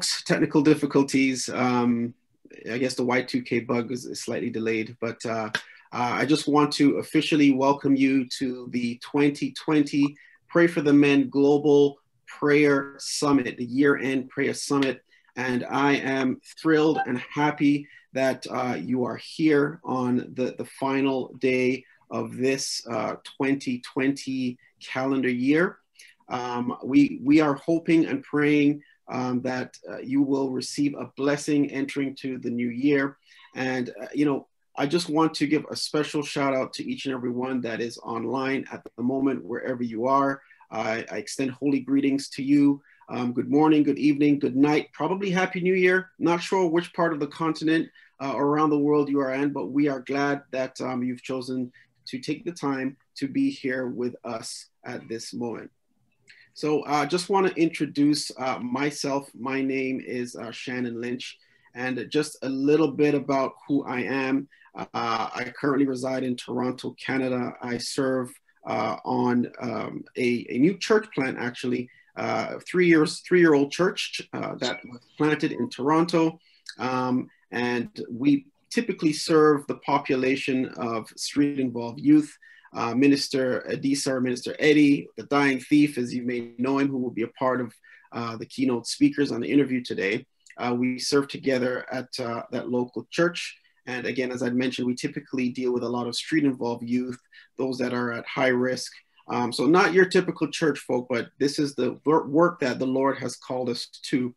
folks, technical difficulties. I guess the Y2K bug is slightly delayed, but I just want to officially welcome you to the 2020 Pray for the Men Global Prayer Summit, the year-end prayer summit. And I am thrilled and happy that you are here on the final day of this 2020 calendar year. We are hoping and praying that you will receive a blessing entering to the new year. And, I just want to give a special shout out to each and every one that is online at the moment, wherever you are. I extend holy greetings to you. Good morning, good evening, good night, probably Happy New Year. Not sure which part of the continent or around the world you are in, but we are glad that you've chosen to take the time to be here with us at this moment. So I just want to introduce myself. My name is Shannon Lynch, and just a little bit about who I am. I currently reside in Toronto, Canada. I serve on a new church plant, actually, 3-year-old church that was planted in Toronto. And we typically serve the population of street-involved youth. Minister Adisa, or Minister Eddie, the dying thief, as you may know him, who will be a part of the keynote speakers on the interview today. We serve together at that local church. And again, as I mentioned, we typically deal with a lot of street-involved youth, those that are at high risk. So not your typical church folk, but this is the work that the Lord has called us to.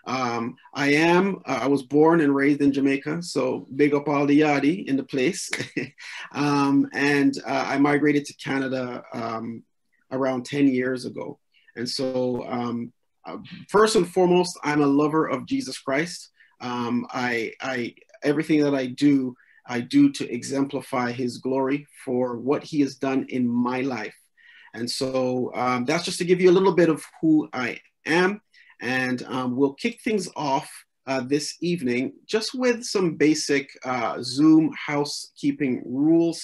I was born and raised in Jamaica, so big up all the yardie in the place. And I migrated to Canada around 10 years ago. And so first and foremost, I'm a lover of Jesus Christ. Everything that I do to exemplify his glory for what he has done in my life. And so that's just to give you a little bit of who I am. And we'll kick things off this evening just with some basic Zoom housekeeping rules.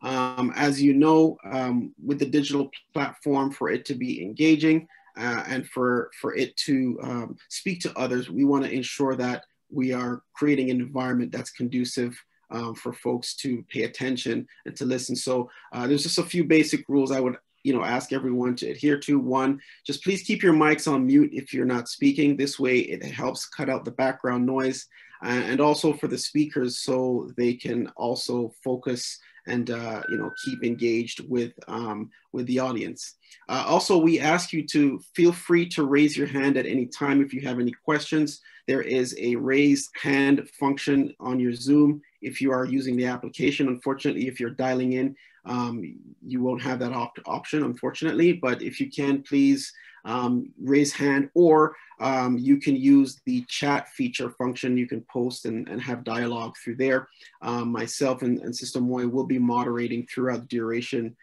As you know, with the digital platform, for it to be engaging and for it to speak to others, we want to ensure that we are creating an environment that's conducive for folks to pay attention and to listen. So there's just a few basic rules I would ask everyone to adhere to. One, just please keep your mics on mute if you're not speaking. This way it helps cut out the background noise, and also for the speakers so they can also focus and keep engaged with the audience. Also, we ask you to feel free to raise your hand at any time if you have any questions. There is a raise hand function on your Zoom if you are using the application. Unfortunately, if you're dialing in, you won't have that option, unfortunately. But if you can, please raise hand, or you can use the chat feature function. You can post and have dialogue through there. Myself and Sister Moy will be moderating throughout the duration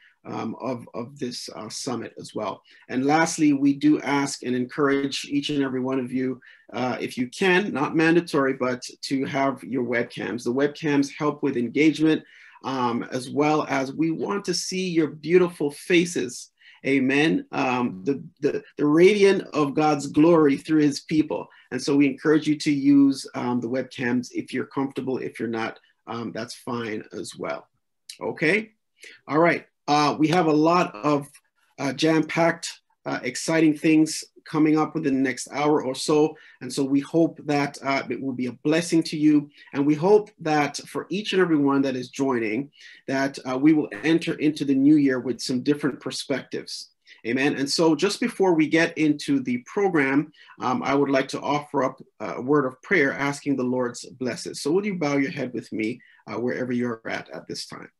of this summit as well. And lastly, we do ask and encourage each and every one of you, if you can, not mandatory, but to have your webcams. The webcams help with engagement, as well as we want to see your beautiful faces. Amen. The radiant of God's glory through his people. And so we encourage you to use the webcams if you're comfortable. If you're not, that's fine as well. Okay. All right. We have a lot of jam-packed, exciting things coming up within the next hour or so. And so we hope that it will be a blessing to you. And we hope that for each and every one that is joining, that we will enter into the new year with some different perspectives. Amen. And so just before we get into the program, I would like to offer up a word of prayer, asking the Lord's blessings. So would you bow your head with me wherever you're at this time?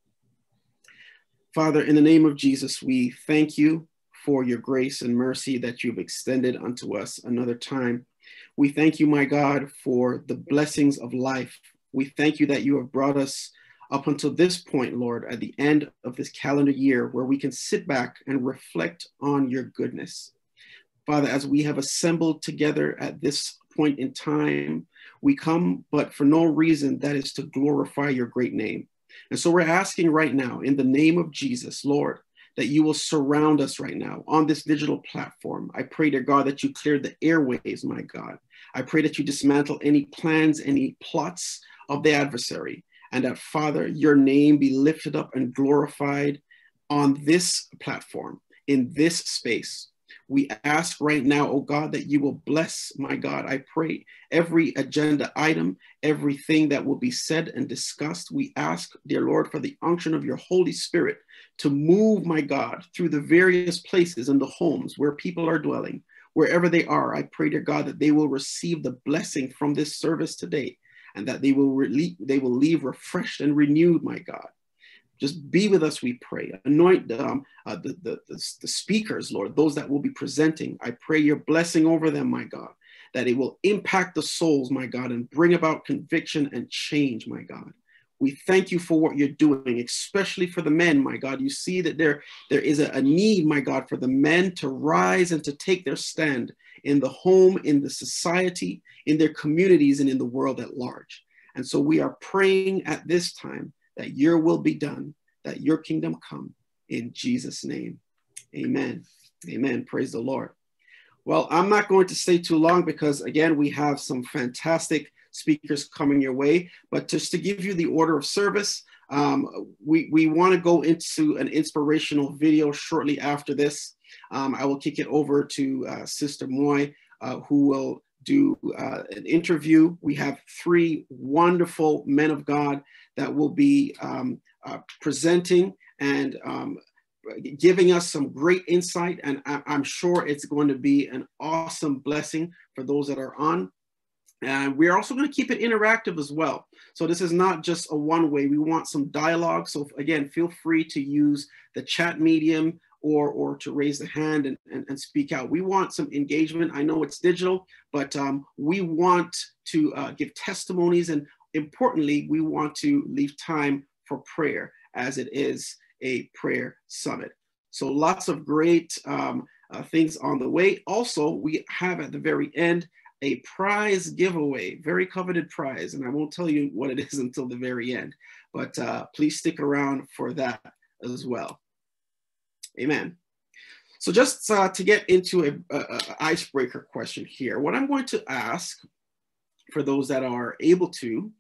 Father, in the name of Jesus, we thank you for your grace and mercy that you've extended unto us another time. We thank you, my God, for the blessings of life. We thank you that you have brought us up until this point, Lord, at the end of this calendar year, where we can sit back and reflect on your goodness. Father, as we have assembled together at this point in time, we come, but for no reason that is to glorify your great name. And so we're asking right now, in the name of Jesus, Lord, that you will surround us right now on this digital platform. I pray, dear God, that you clear the airways, my God. I pray that you dismantle any plans, any plots of the adversary, and that, Father, your name be lifted up and glorified on this platform, in this space. We ask right now, oh God, that you will bless, my God. I pray every agenda item, everything that will be said and discussed. We ask, dear Lord, for the unction of your Holy Spirit to move, my God, through the various places in the homes where people are dwelling, wherever they are. I pray, dear God, that they will receive the blessing from this service today, and that they will leave refreshed and renewed, my God. Just be with us, we pray. Anoint the speakers, Lord, those that will be presenting. I pray your blessing over them, my God, that it will impact the souls, my God, and bring about conviction and change, my God. We thank you for what you're doing, especially for the men, my God. You see that there is a need, my God, for the men to rise and to take their stand in the home, in the society, in their communities, and in the world at large. And so we are praying at this time that your will be done, that your kingdom come, in Jesus' name. Amen. Amen. Praise the Lord. Well, I'm not going to stay too long because, again, we have some fantastic speakers coming your way. But just to give you the order of service, we want to go into an inspirational video shortly after this. I will kick it over to Sister Moy, who will do an interview. We have 3 wonderful men of God that will be presenting and giving us some great insight. And I'm sure it's going to be an awesome blessing for those that are on. And we're also going to keep it interactive as well. So this is not just a one-way. We want some dialogue. So again, feel free to use the chat medium or to raise the hand and speak out. We want some engagement. I know it's digital, but we want to give testimonies. And importantly, we want to leave time for prayer, as it is a prayer summit. So lots of great things on the way. Also, we have at the very end a prize giveaway, very coveted prize. And I won't tell you what it is until the very end, but please stick around for that as well. Amen. So just to get into an icebreaker question here, what I'm going to ask for those that are able to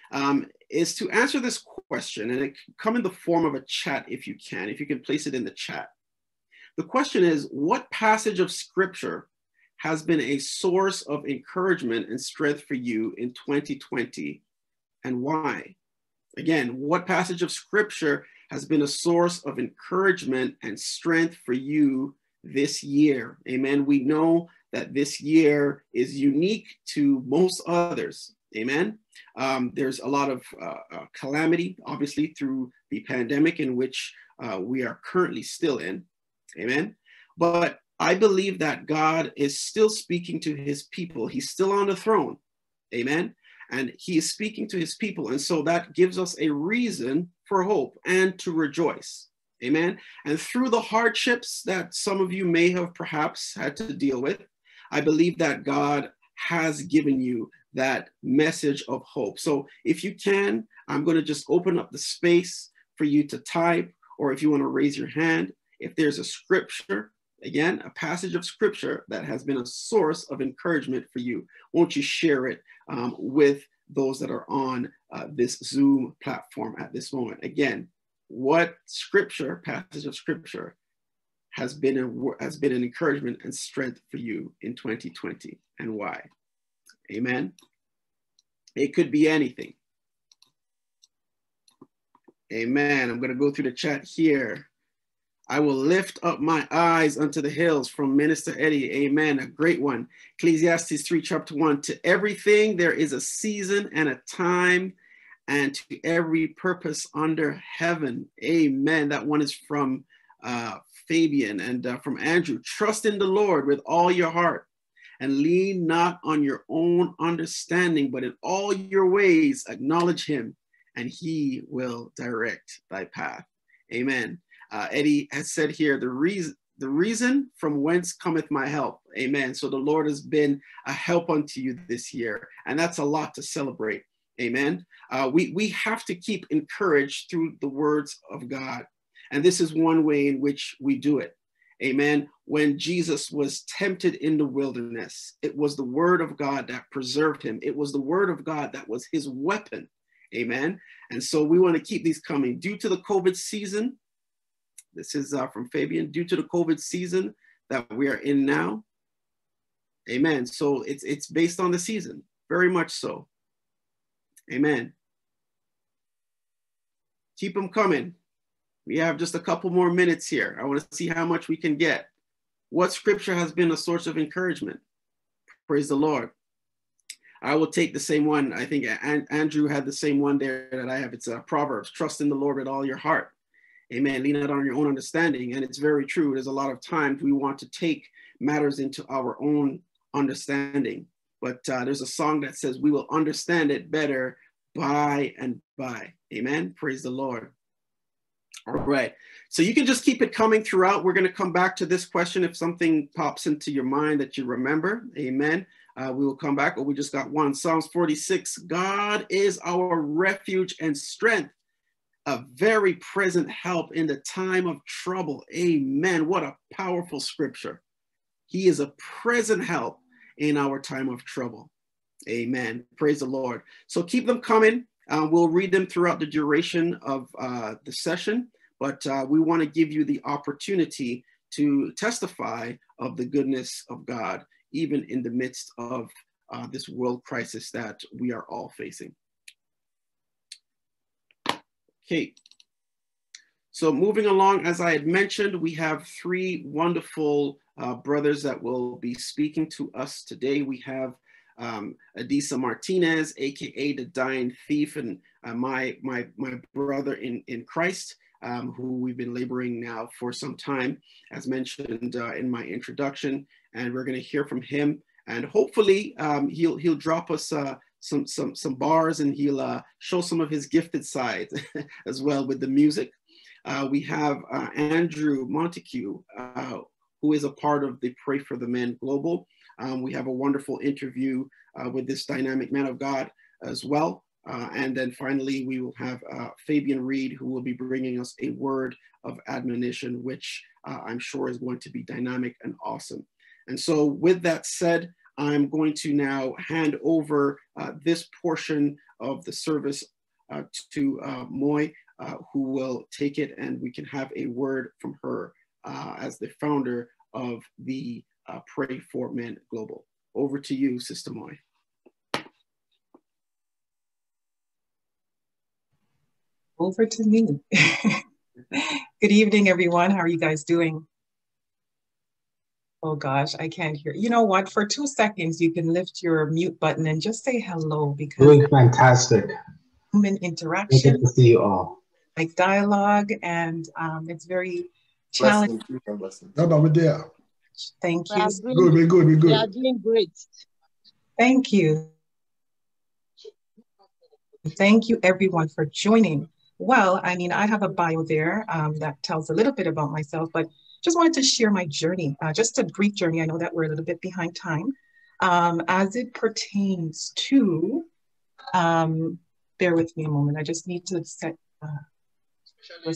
is to answer this question, and it can come in the form of a chat if you can place it in the chat. The question is, what passage of scripture has been a source of encouragement and strength for you in 2020, and why? Again, what passage of scripture has been a source of encouragement and strength for you this year? Amen. We know that this year is unique to most others. Amen. There's a lot of calamity, obviously, through the pandemic in which we are currently still in. Amen. But I believe that God is still speaking to his people. He's still on the throne. Amen. And he is speaking to his people. And so that gives us a reason for hope and to rejoice. Amen. And through the hardships that some of you may have perhaps had to deal with, I believe that God has given you that message of hope. So if you can, I'm going to just open up the space for you to type, or if you want to raise your hand, if there's a scripture, again, a passage of scripture that has been a source of encouragement for you, won't you share it with those that are on this Zoom platform at this moment? Again, what scripture, passage of scripture has been an encouragement and strength for you in 2020, and why? Amen. It could be anything. Amen. I'm going to go through the chat here. I will lift up my eyes unto the hills from Minister Eddie. Amen. A great one. Ecclesiastes 3, chapter 1. To everything there is a season and a time, and to every purpose under heaven. Amen. That one is from Fabian and from Andrew. Trust in the Lord with all your heart, and lean not on your own understanding, but in all your ways acknowledge him, and he will direct thy path. Amen. Eddie has said here, the reason from whence cometh my help. Amen. So the Lord has been a help unto you this year, and that's a lot to celebrate. Amen. We have to keep encouraged through the words of God. And this is one way in which we do it. Amen. When Jesus was tempted in the wilderness, it was the word of God that preserved him. It was the word of God that was his weapon. Amen. And so we want to keep these coming. Due to the COVID season, this is from Fabian, due to the COVID season that we are in now. Amen. So it's based on the season, very much so. Amen. Keep them coming. We have just a couple more minutes here. I want to see how much we can get. What scripture has been a source of encouragement? Praise the Lord. I will take the same one. I think Andrew had the same one there that I have. It's Proverbs. Trust in the Lord with all your heart. Amen. Lean not on your own understanding. And it's very true. There's a lot of times we want to take matters into our own understanding. But there's a song that says we will understand it better by and by. Amen. Praise the Lord. All right. So you can just keep it coming throughout. We're going to come back to this question if something pops into your mind that you remember. Amen. We will come back. Oh, we just got one. Psalms 46. God is our refuge and strength, a very present help in the time of trouble. Amen. What a powerful scripture. He is a present help in our time of trouble. Amen. Praise the Lord. So keep them coming. We'll read them throughout the duration of the session, but we want to give you the opportunity to testify of the goodness of God, even in the midst of this world crisis that we are all facing. Okay. So moving along, as I had mentioned, we have three wonderful brothers that will be speaking to us today. We have Adisa Martinez, aka the Dying Thief, and my brother in Christ, who we've been laboring now for some time, as mentioned in my introduction. And we're going to hear from him, and hopefully he'll drop us some bars, and he'll show some of his gifted side as well with the music. We have Andrew Montague, who is a part of the Pray for the Men Global. We have a wonderful interview with this dynamic man of God as well. And then finally, we will have Fabian Reed, who will be bringing us a word of admonition, which I'm sure is going to be dynamic and awesome. And so with that said, I'm going to now hand over this portion of the service to Moy, who will take it, and we can have a word from her as the founder of the Pray for Men Global. Over to you, Sister Moy. Over to me. Good evening, everyone. How are you guys doing? Oh gosh, I can't hear. You know what? For 2 seconds, you can lift your mute button and just say hello, because doing fantastic. Human interaction. Good to see you all. Like dialogue, and it's very challenging. Thank you. We're good. We are doing great. Thank you. Thank you, everyone, for joining. Well, I mean, I have a bio there that tells a little bit about myself, but just wanted to share my journey, just a brief journey. I know that we're a little bit behind time. As it pertains to, bear with me a moment. I just need to set, I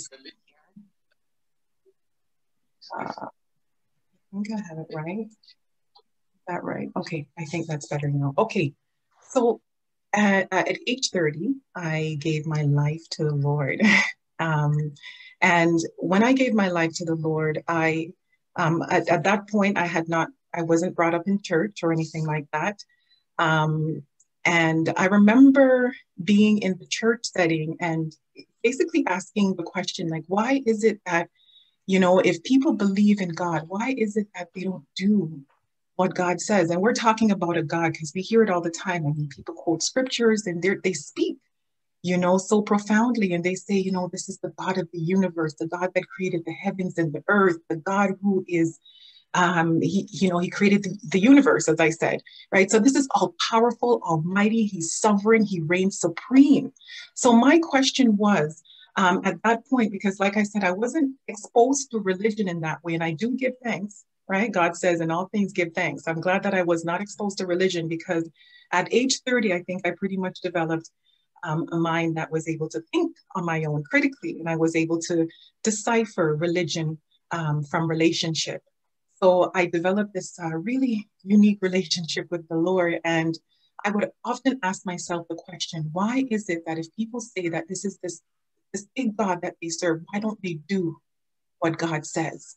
think I have it right. Is that right? Okay, I think that's better now. Okay, so at age 30, I gave my life to the Lord. And when I gave my life to the Lord, I at that point I wasn't brought up in church or anything like that. And I remember being in the church setting and basically asking the question, like, why is it that, you know, if people believe in God, why is it that they don't do what God says? And we're talking about a God because we hear it all the time. I mean, people quote scriptures and they speak, you know, so profoundly. And they say, you know, this is the God of the universe, the God that created the heavens and the earth, the God who is, he created the universe, as I said, right? So this is all powerful, almighty, he's sovereign, he reigns supreme. So my question was, at that point, because like I said, I wasn't exposed to religion in that way, and I do give thanks, right? God says, in all things, give thanks. I'm glad that I was not exposed to religion, because at age 30, I think I pretty much developed a mind that was able to think on my own critically, and I was able to decipher religion from relationship. So I developed this really unique relationship with the Lord, and I would often ask myself the question, why is it that if people say that this is this big God that they serve, why don't they do what God says?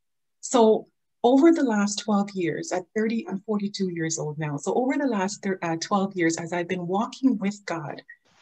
So over the last 12 years, at 30, I'm 42 years old now. So over the last 12 years, as I've been walking with God,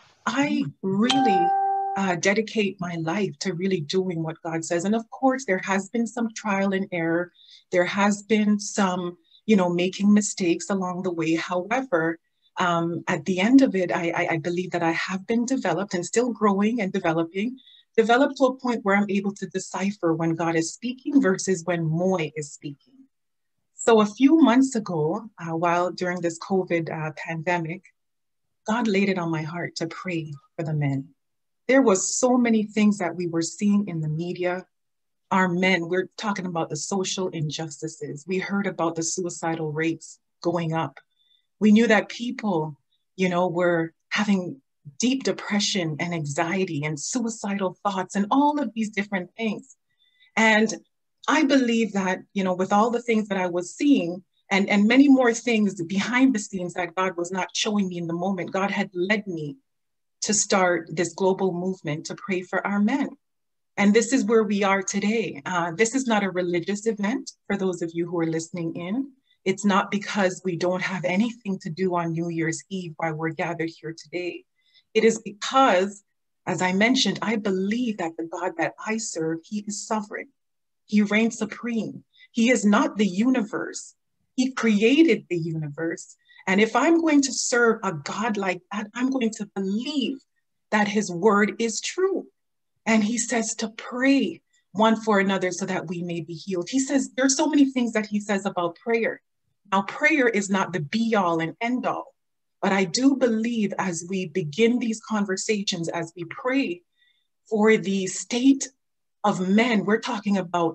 I really dedicate my life to really doing what God says. And of course, there has been some trial and error. There has been some, making mistakes along the way. However, at the end of it, I believe that I have been developed and still growing and developed to a point where I'm able to decipher when God is speaking versus when Moy is speaking. So a few months ago, while during this COVID pandemic, God laid it on my heart to pray for the men. There was so many things that we were seeing in the media. Our men, we're talking about the social injustices. We heard about the suicidal rates going up. We knew that people, were having deep depression and anxiety and suicidal thoughts and all of these different things. And I believe that, with all the things that I was seeing, and many more things behind the scenes that God was not showing me in the moment, God had led me to start this global movement to pray for our men. And this is where we are today. This is not a religious event for those of you who are listening in. It's not because we don't have anything to do on New Year's Eve while we're gathered here today. It is because, as I mentioned, I believe that the God that I serve, he is sovereign. He reigns supreme. He is not the universe. He created the universe. And if I'm going to serve a God like that, I'm going to believe that his word is true. And he says to pray one for another so that we may be healed. He says, there's so many things that he says about prayer. Now, prayer is not the be all and end all, but I do believe as we begin these conversations, as we pray for the state of men, we're talking about,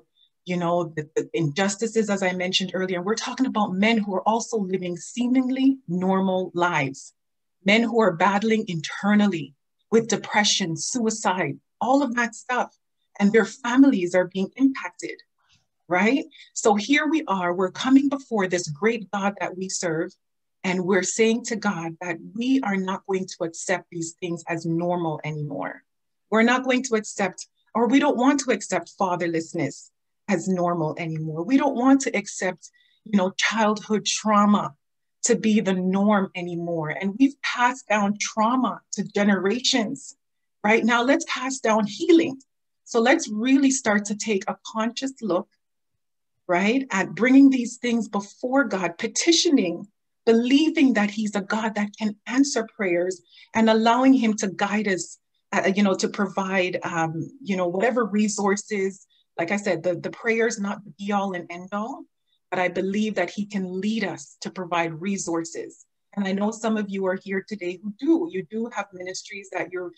the injustices, as I mentioned earlier. We're talking about men who are also living seemingly normal lives, men who are battling internally with depression, suicide, all of that stuff, and their families are being impacted, right? So here we are, we're coming before this great God that we serve, and we're saying to God that we are not going to accept these things as normal anymore. We're not going to accept, or we don't want to accept fatherlessness as normal anymore. We don't want to accept, childhood trauma to be the norm anymore. And we've passed down trauma to generations. Right now, let's pass down healing. So let's really start to take a conscious look, right, at bringing these things before God, petitioning, believing that he's a God that can answer prayers, and allowing him to guide us, to provide, whatever resources. Like I said, the prayer is not the be all and end all, but I believe that he can lead us to provide resources. And I know some of you are here today you do have ministries that you're,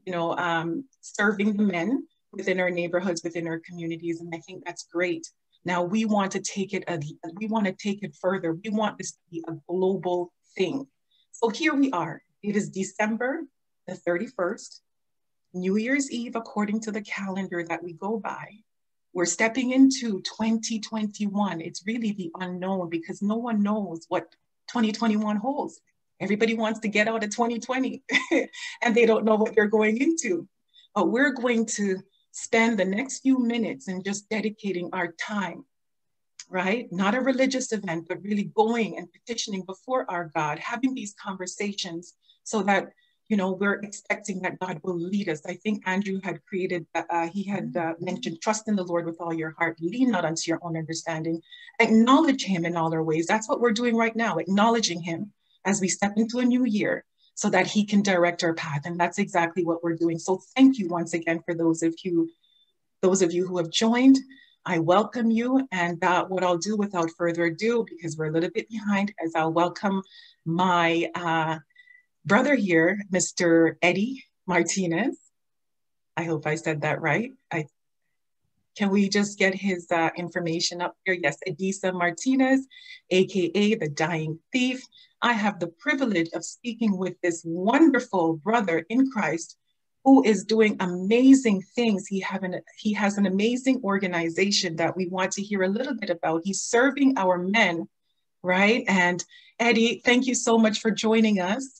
serving the men within our neighborhoods, within our communities. And I think that's great. Now we want to take it further. We want this to be a global thing. So here we are. It is December the 31st, New Year's Eve, according to the calendar that we go by. We're stepping into 2021. It's really the unknown because no one knows what 2021 holds. Everybody wants to get out of 2020 and they don't know what they're going into. But we're going to spend the next few minutes and just dedicating our time, right? Not a religious event, but really going and petitioning before our God, having these conversations so that, we're expecting that God will lead us. I think Andrew had mentioned, trust in the Lord with all your heart, lean not unto your own understanding, acknowledge him in all our ways. That's what we're doing right now, acknowledging him as we step into a new year so that he can direct our path. And that's exactly what we're doing. So thank you once again for those of you who have joined. I welcome you. And what I'll do without further ado, because we're a little bit behind, is I'll welcome my brother here, Mr. Eddie Martinez. I hope I said that right. Can we just get his information up here? Yes, Edisa Martinez, AKA the Dying Thief. I have the privilege of speaking with this wonderful brother in Christ who is doing amazing things. He has an amazing organization that we want to hear a little bit about. He's serving our men, right? And Eddie, thank you so much for joining us.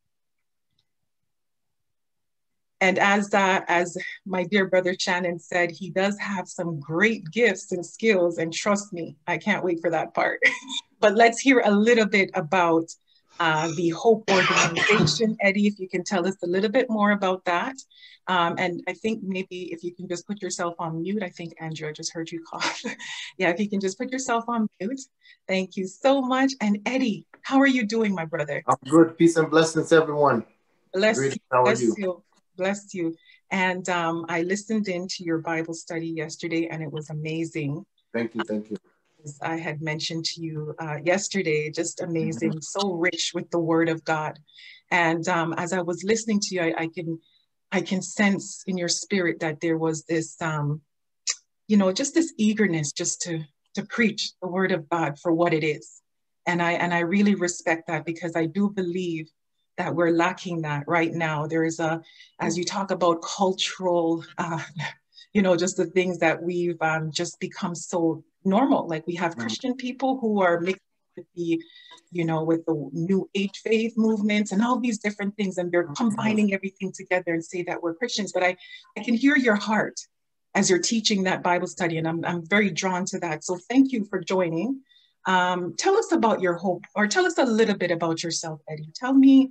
And as my dear brother Shannon said, he does have some great gifts and skills, and trust me, I can't wait for that part. But let's hear a little bit about the Hope Organization. Eddie, if you can tell us a little bit more about that. And I think maybe if you can just put yourself on mute. I think, Andrew, I just heard you cough. Yeah, if you can just put yourself on mute. Thank you so much. And Eddie, how are you doing, my brother? I'm good. Peace and blessings, everyone. Bless you. How are you? Bless you. And I listened into your Bible study yesterday, and it was amazing. Thank you. Thank you. As I had mentioned to you yesterday, just amazing, so rich with the Word of God. And as I was listening to you, I can sense in your spirit that there was this, just this eagerness just to preach the Word of God for what it is. And I really respect that, because I do believe that we're lacking that right now. There is as you talk about cultural, just the things that we've just become so normal. Like we have Christian people who are mixed with with the New Age faith movements and all these different things, and they're combining everything together and say that we're Christians. But I can hear your heart as you're teaching that Bible study, and I'm very drawn to that. So thank you for joining. Tell us about your hope, or tell us a little bit about yourself, Eddie. Tell me,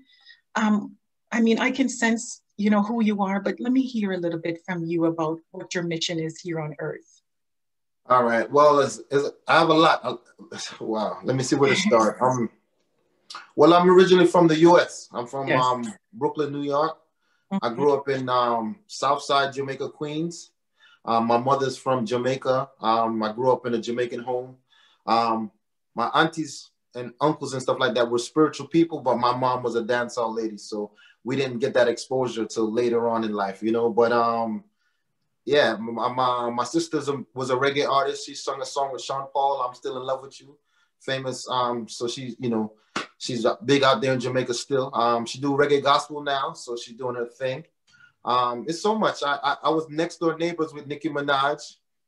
I can sense, who you are, but let me hear a little bit from you about what your mission is here on earth. All right. Well, I have a lot. Wow. Let me see where to start. Well, I'm originally from the U.S. I'm from Brooklyn, New York. I grew up in Southside Jamaica, Queens. My mother's from Jamaica. I grew up in a Jamaican home. My aunties and uncles and stuff like that were spiritual people, but my mom was a dancehall lady, so we didn't get that exposure till later on in life, But yeah, my sister was a reggae artist. She sung a song with Sean Paul, "I'm Still in Love with You," famous. So she's big out there in Jamaica still. She do reggae gospel now, so she's doing her thing. It's so much. I was next door neighbors with Nicki Minaj.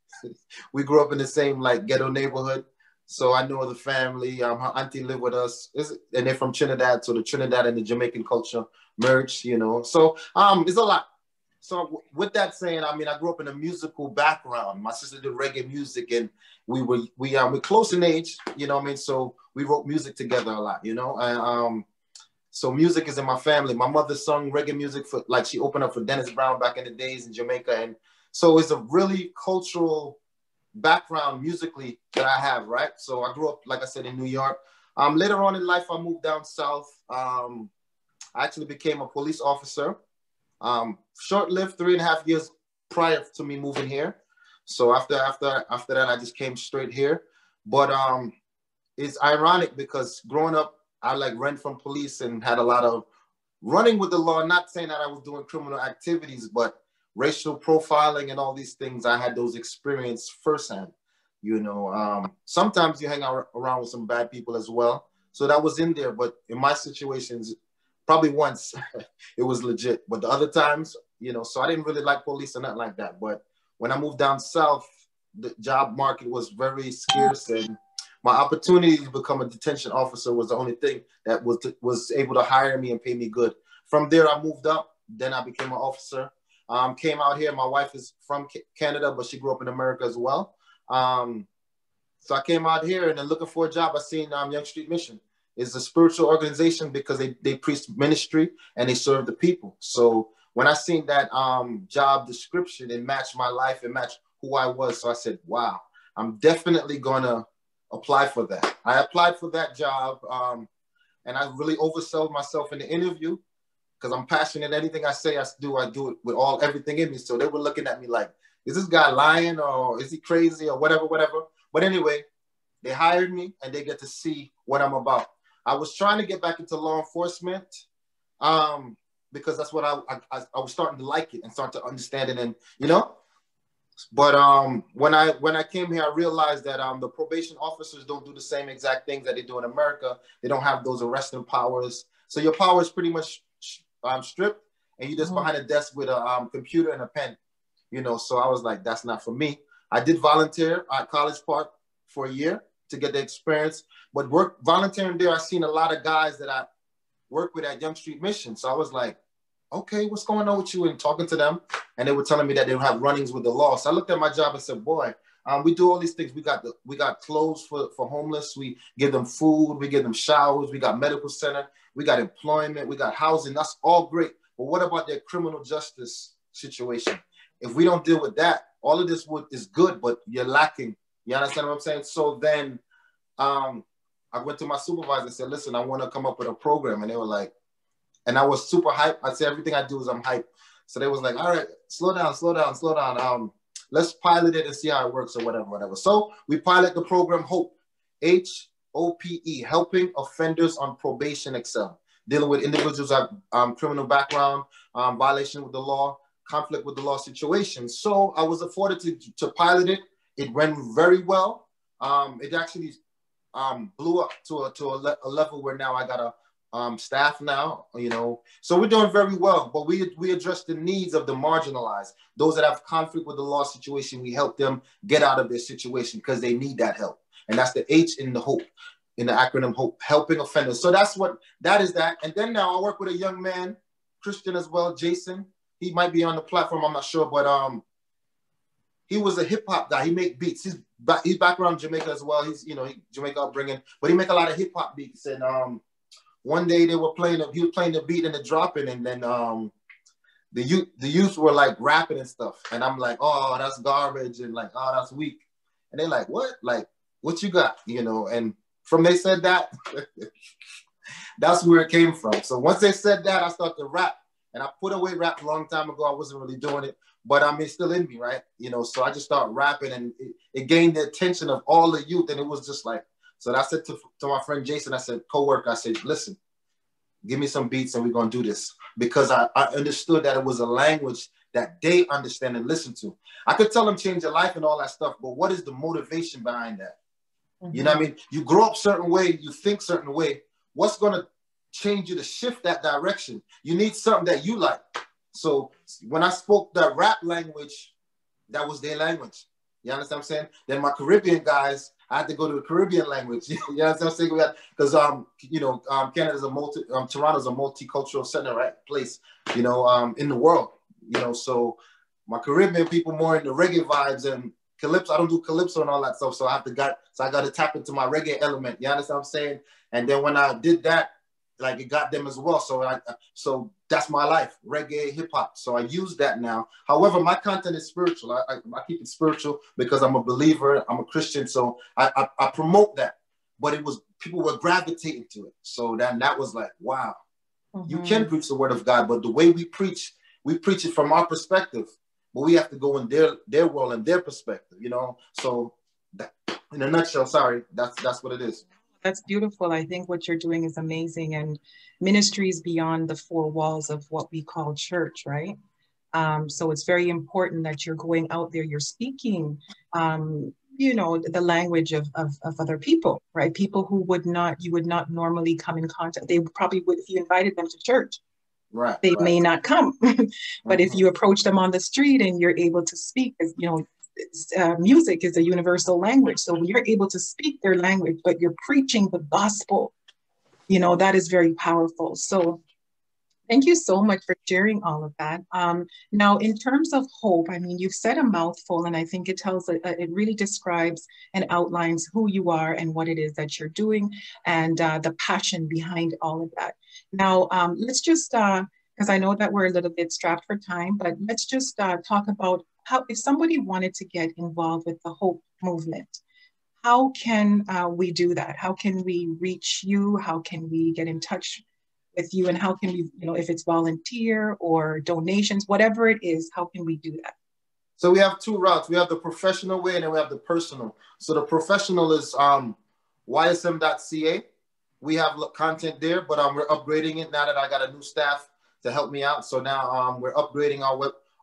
We grew up in the same ghetto neighborhood. So I know the family. Her auntie lived with us, and they're from Trinidad. So the Trinidad and the Jamaican culture merged, So it's a lot. So with that saying, I grew up in a musical background. My sister did reggae music, and we're close in age, So we wrote music together a lot, And so music is in my family. My mother sung reggae music for she opened up for Dennis Brown back in the days in Jamaica, and so it's a really cultural background musically that I have, right? So I grew up, like I said, in New York. Later on in life, I moved down south. I actually became a police officer. Short-lived, 3.5 years prior to me moving here. So after that, I just came straight here. But it's ironic because growing up, I ran from police and had a lot of running with the law. Not saying that I was doing criminal activities, but racial profiling and all these things, I had those experiences firsthand. Sometimes you hang around with some bad people as well. So that was in there. But in my situations, probably once it was legit. But the other times, so I didn't really like police or nothing like that. But when I moved down south, the job market was very scarce, and my opportunity to become a detention officer was the only thing that was able to hire me and pay me good. From there, I moved up. Then I became an officer. Came out here. My wife is from Canada, but she grew up in America as well. So I came out here, and then looking for a job, I seen Young Street Mission. It's a spiritual organization because they preach ministry and they serve the people. So when I seen that job description, it matched my life, it matched who I was. So I said, wow, I'm definitely gonna apply for that. I applied for that job, and I really oversold myself in the interview, because I'm passionate. Anything I say, I do it with everything in me. So they were looking at me like, is this guy lying, or is he crazy, or whatever. But anyway, they hired me, and they get to see what I'm about. I was trying to get back into law enforcement because that's what I was starting to like it and start to understand it. And, But when I came here, I realized that the probation officers don't do the same exact things that they do in America. They don't have those arresting powers. So your power is pretty much stripped, and you're just behind a desk with a computer and a pen. You know, so I was like, that's not for me. I did volunteer at College Park for a year to get the experience. But volunteering there, I seen a lot of guys that I work with at Young Street Mission. So I was like, okay, what's going on with you? And talking to them, and they were telling me that they would have run-ins with the law. So I looked at my job and said, boy, we do all these things. We got clothes for homeless. We give them food. We give them showers. We got medical center. We got employment. We got housing. That's all great. But what about their criminal justice situation? If we don't deal with that, all of this is good, but you're lacking. You understand what I'm saying? So then I went to my supervisor and said, listen, I want to come up with a program. And they were like, and I was super hyped. I said, everything I do is I'm hyped. So they was like, all right, slow down. Let's pilot it and see how it works or whatever. So we pilot the program HOPE, HOPE, Helping Offenders on Probation Excel, dealing with individuals who have criminal background, violation with the law, conflict with the law situations. So I was afforded to pilot it. It went very well. It actually blew up to a level where now I got a staff now, you know, so we're doing very well, but we address the needs of the marginalized, those that have conflict with the law situation. We help them get out of their situation because they need that help. And that's the H in the HOPE, in the acronym HOPE, Helping Offenders. So that is that. And then now I work with a young man, Christian as well, Jason. He might be on the platform, I'm not sure, but he was a hip hop guy. He make beats. He's background Jamaica as well. He's, you know, Jamaica upbringing, but he make a lot of hip hop beats. And one day he was playing the beat and the dropping, and then the youth were like rapping and stuff. And I'm like, oh, that's garbage, and like, oh, that's weak. And they're like, what? Like, what you got? You know, and from they said that, that's where it came from. So once they said that, I started to rap. And I put away rap a long time ago. I wasn't really doing it, but I mean, it's still in me, right? You know, so I just started rapping, and it gained the attention of all the youth. And it was just like, so I said to my friend Jason, I said, co-worker, I said, listen, give me some beats and we're going to do this. Because I understood that it was a language that they understand and listen to. I could tell them change your life and all that stuff, but what is the motivation behind that? Mm-hmm. You know what I mean? You grow up certain way, you think certain way. What's going to change you to shift that direction? You need something that you like. So when I spoke that rap language, that was their language. You understand what I'm saying? Then my Caribbean guys, I had to go to the Caribbean language. You know what I'm saying? Because you know, Canada's Toronto's a multicultural center, right? Place, you know, in the world. You know, so my Caribbean people more into reggae vibes and calypso. I don't do calypso and all that stuff, so I got to tap into my reggae element. You understand what I'm saying? And then when I did that, like, it got them as well. So that's my life, reggae, hip hop. So I use that now. However, my content is spiritual. I keep it spiritual because I'm a believer. I'm a Christian. So I promote that. But it was, people were gravitating to it. So that was like, wow, you can preach the word of God, but the way we preach it from our perspective, but we have to go in their world and their perspective, you know? So that, in a nutshell, sorry, that's what it is. That's beautiful. I think what you're doing is amazing, and ministry is beyond the four walls of what we call church, right? So it's very important that you're going out there, you're speaking, you know, the language of other people, right? People who you would not normally come in contact. They probably would, if you invited them to church, right? They may not come. But if you approach them on the street and you're able to speak, you know, music is a universal language. So when you're able to speak their language, but you're preaching the gospel, you know, that is very powerful. So thank you so much for sharing all of that. Now, in terms of hope, I mean, you've said a mouthful, and I think it really describes and outlines who you are and what it is that you're doing, and the passion behind all of that. Now, let's just, because I know that we're a little bit strapped for time, but let's just talk about how, if somebody wanted to get involved with the Hope movement, how can we do that? How can we reach you? How can we get in touch with you? And how can we, you know, if it's volunteer or donations, whatever it is, how can we do that? So we have two routes. We have the professional way and then we have the personal. So the professional is ysm.ca. We have content there, but we're upgrading it now that I got a new staff to help me out. So now we're upgrading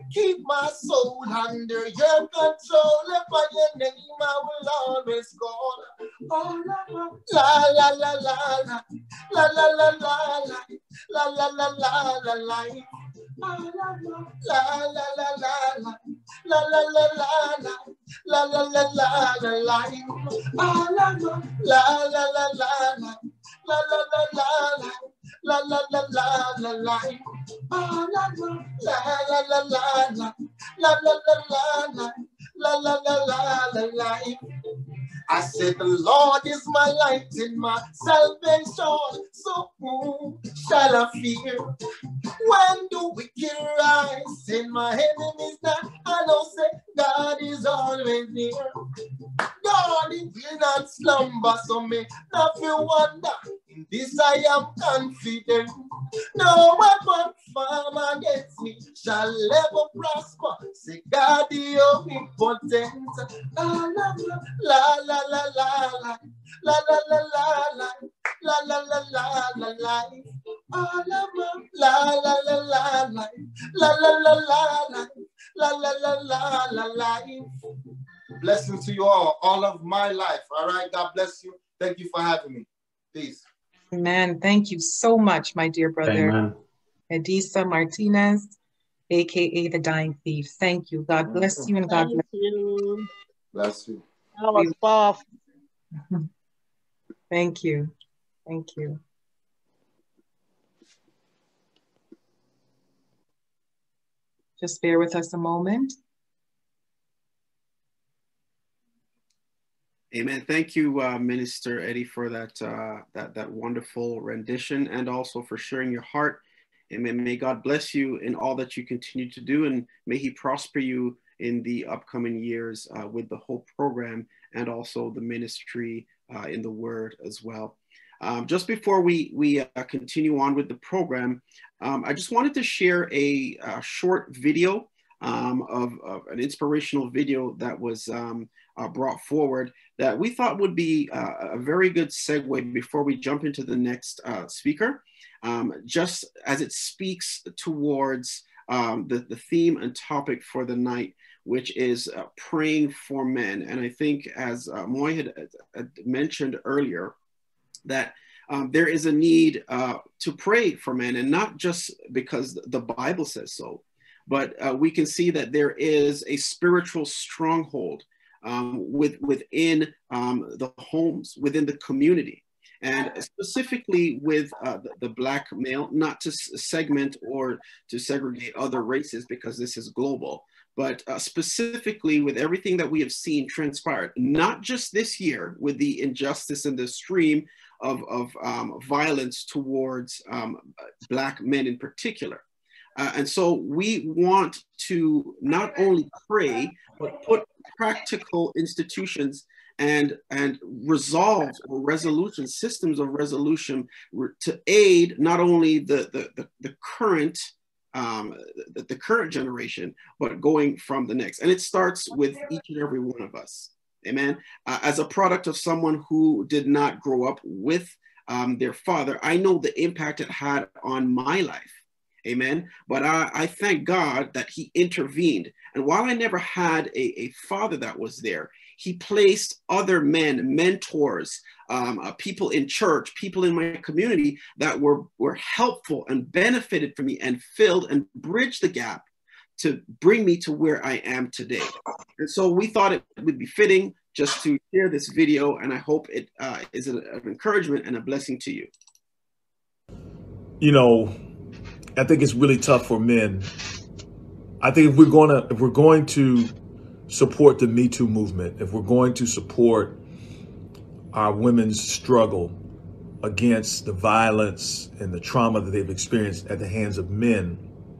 Keep my soul under your control. Upon your name I will always call. Oh, la la la la la la la la la la la la la la la. La la la la la la la la la la la la la la la la. La la la la la la la la la la la la la la la la. La la la la la la la la la la la. I said the Lord is my light and my salvation, so whom shall I fear? When the wicked rise and my enemies die, I know say God is always near. God, he will not slumber, so me not feel wonder. In this I am confident. No weapon formed against me shall ever prosper. Say God, the omnipotent. La la la la la la la la la la la la la la la la. La la la la la la la la la la la la la. Blessings to you all of my life. All right, God bless you. Thank you for having me. Peace. Amen. Thank you so much, my dear brother. Amen. Edisa Martinez, aka the Dying Thief. Thank you. God bless you and God bless you. Bless you. That was powerful. Thank you. Thank you. Just bear with us a moment. Amen. Thank you, Minister Eddie, for that that wonderful rendition, and also for sharing your heart. Amen. May God bless you in all that you continue to do, and may He prosper you in the upcoming years with the Hope program and also the ministry in the Word as well. Just before we continue on with the program, I just wanted to share a short video of an inspirational video that was brought forward that we thought would be a very good segue before we jump into the next speaker, just as it speaks towards the theme and topic for the night, which is praying for men. And I think, as Moy had mentioned earlier, that there is a need to pray for men, and not just because the Bible says so, but we can see that there is a spiritual stronghold within the homes, within the community, and specifically with the Black male, not to segment or to segregate other races because this is global, but specifically with everything that we have seen transpired, not just this year with the injustice and the stream of violence towards Black men in particular. And so we want to not only pray, but put practical institutions and resolve or resolution systems of resolution to aid not only the current the current generation, but going from the next. And it starts with each and every one of us. Amen. As a product of someone who did not grow up with their father, I know the impact it had on my life. Amen. But I thank God that He intervened. And while I never had a father that was there, He placed other men, mentors, people in church, people in my community that were helpful and benefited from me and filled and bridged the gap to bring me to where I am today. And so we thought it would be fitting just to share this video, and I hope it is an encouragement and a blessing to you. You know, I think it's really tough for men. I think if we're going to support the Me Too movement, if we're going to support our women's struggle against the violence and the trauma that they've experienced at the hands of men,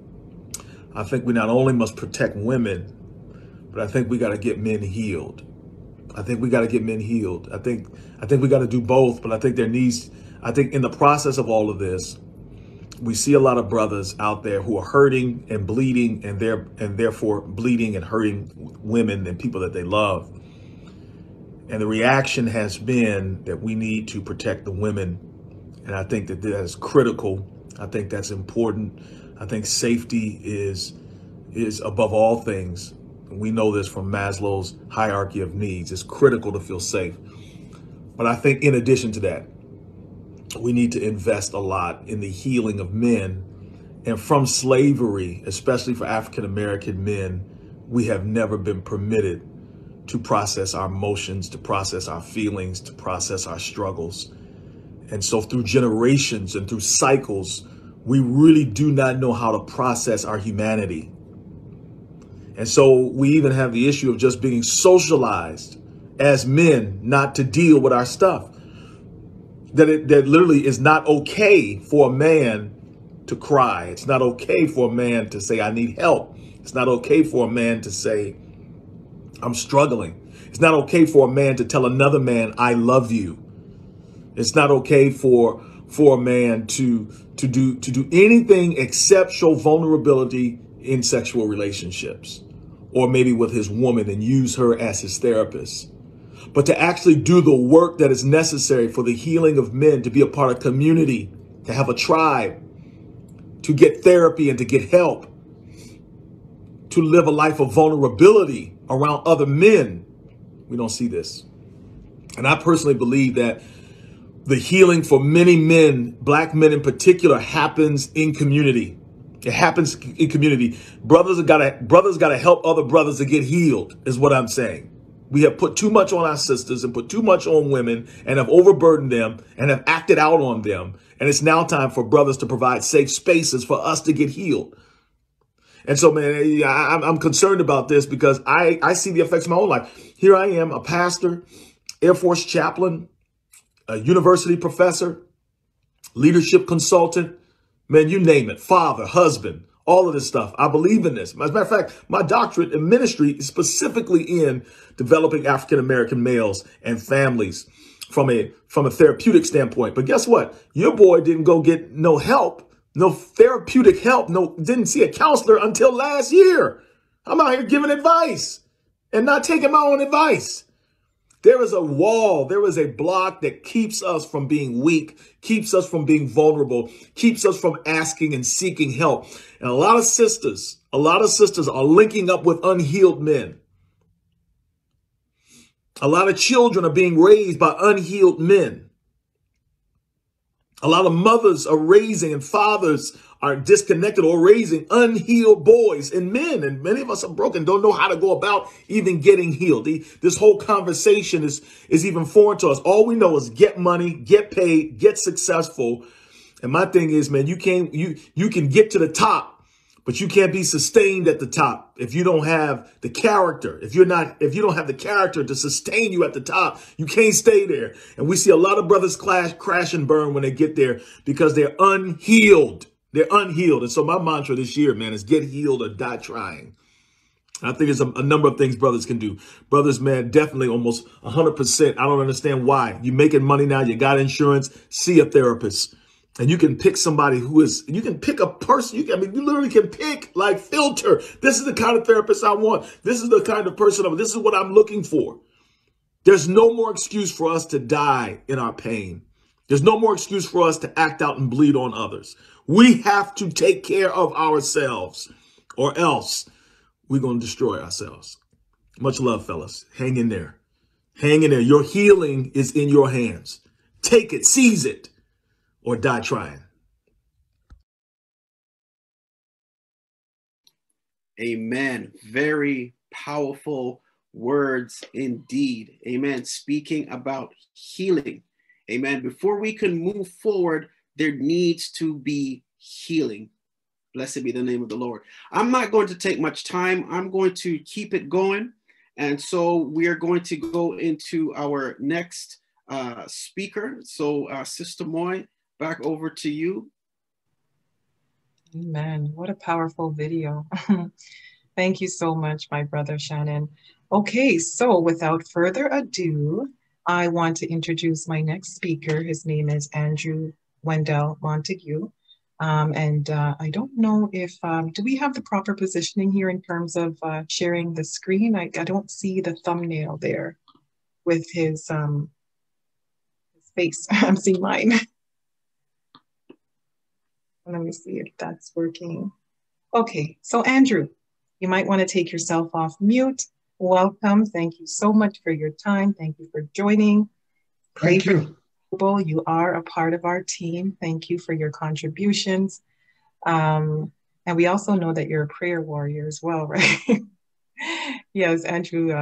I think we not only must protect women, but I think we got to get men healed. I think we got to get men healed. I think we got to do both, but I think in the process of all of this, we see a lot of brothers out there who are hurting and bleeding, and therefore bleeding and hurting women and people that they love. And the reaction has been that we need to protect the women. And I think that is critical. I think that's important. I think safety is is above all things. We know this from Maslow's hierarchy of needs. It's critical to feel safe. But I think in addition to that, we need to invest a lot in the healing of men. And from slavery, especially for African American men, we have never been permitted to process our emotions, to process our feelings, to process our struggles. And so through generations and through cycles, we really do not know how to process our humanity. And so we even have the issue of just being socialized as men not to deal with our stuff. That literally is not okay for a man to cry. It's not okay for a man to say, I need help. It's not okay for a man to say, I'm struggling. It's not okay for a man to tell another man, I love you. It's not okay for a man to do anything except show vulnerability in sexual relationships, or maybe with his woman and use her as his therapist. But to actually do the work that is necessary for the healing of men, to be a part of community, to have a tribe, to get therapy and to get help, to live a life of vulnerability around other men, we don't see this. And I personally believe that the healing for many men, black men in particular, happens in community. It happens in community. Brothers gotta help other brothers to get healed, is what I'm saying. We have put too much on our sisters and put too much on women and have overburdened them and have acted out on them. And it's now time for brothers to provide safe spaces for us to get healed. And so, man, I'm concerned about this because I see the effects of my own life. Here I am, a pastor, Air Force chaplain, a university professor, leadership consultant, man, you name it, father, husband, all of this stuff. I believe in this. As a matter of fact, my doctorate in ministry is specifically in developing African-American males and families from a therapeutic standpoint. But guess what? Your boy didn't go get no help, no therapeutic help, didn't see a counselor until last year. I'm out here giving advice and not taking my own advice. There is a wall, there is a block that keeps us from being weak, keeps us from being vulnerable, keeps us from asking and seeking help. And a lot of sisters are linking up with unhealed men. A lot of children are being raised by unhealed men. A lot of mothers are raising and fathers are disconnected or raising unhealed boys and men. And many of us are broken, don't know how to go about even getting healed. This whole conversation is even foreign to us. All we know is get money, get paid, get successful. And my thing is, man, you can get to the top, but you can't be sustained at the top if you don't have the character. If you don't have the character to sustain you at the top, you can't stay there. And we see a lot of brothers crash and burn when they get there because they're unhealed. They're unhealed. And so my mantra this year, man, is get healed or die trying. I think there's a number of things brothers can do. Brothers, man, definitely almost 100%. I don't understand why. You're making money now. You got insurance. See a therapist. And you can pick somebody you can pick a person. You literally can pick, like, filter. This is the kind of therapist I want. This is the kind of person, this is what I'm looking for. There's no more excuse for us to die in our pain. There's no more excuse for us to act out and bleed on others. We have to take care of ourselves or else we're going to destroy ourselves. Much love, fellas. Hang in there. Hang in there. Your healing is in your hands. Take it, seize it, or die trying. Amen. Very powerful words indeed. Amen. Speaking about healing. Amen. Before we can move forward, there needs to be healing. Blessed be the name of the Lord. I'm not going to take much time. I'm going to keep it going. And so we are going to go into our next speaker. So Sister Moy, back over to you. Amen. What a powerful video. Thank you so much, my brother Shannon. Okay, so without further ado, I want to introduce my next speaker. His name is Andrew Wendell Montague. I don't know if, do we have the proper positioning here in terms of sharing the screen? I don't see the thumbnail there with his face. I'm seeing mine. Let me see if that's working. Okay, so Andrew, You might want to take yourself off mute. Welcome. Thank you so much for your time. Thank you for joining. Thank you. You are a part of our team. Thank you for your contributions. And we also know that you're a prayer warrior as well, right? Yes, Andrew,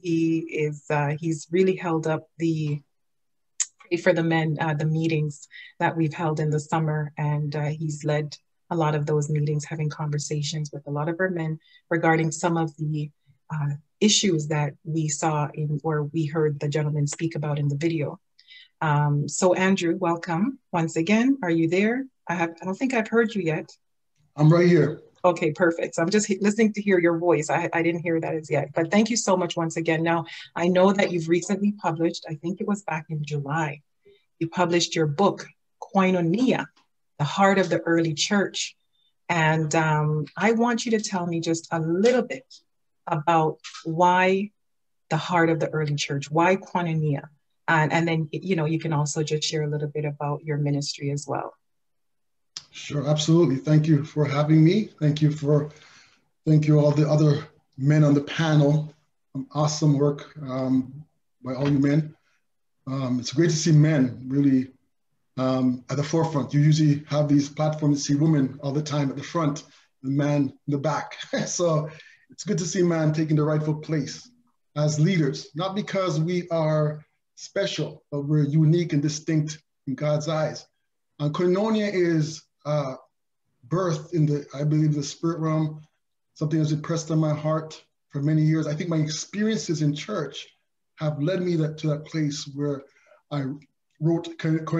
he's really held up the Pray for the Men, the meetings that we've held in the summer. And he's led a lot of those meetings, having conversations with a lot of our men regarding some of the issues that we saw or we heard the gentleman speak about in the video. So Andrew, welcome once again. Are you there? I don't think I've heard you yet. I'm right here. Okay, perfect. So I'm just listening to hear your voice. I didn't hear that as yet, but thank you so much once again. Now, I know that you've recently published, I think it was back in July, you published your book, Koinonia, The Heart of the Early Church. And I want you to tell me just a little bit about why the heart of the early church, why Koinonia? And then, you can also just share a little bit about your ministry as well. Sure, absolutely. Thank you for having me. Thank you all the other men on the panel. Awesome work by all you men. It's great to see men really at the forefront. You usually have these platforms to see women all the time at the front, and man in the back. So it's good to see man taking the rightful place as leaders, not because we are special, but we're unique and distinct in God's eyes. Koinonia is birthed in I believe, the spirit realm, something that's impressed on my heart for many years. I think my experiences in church have led me to that place where I wrote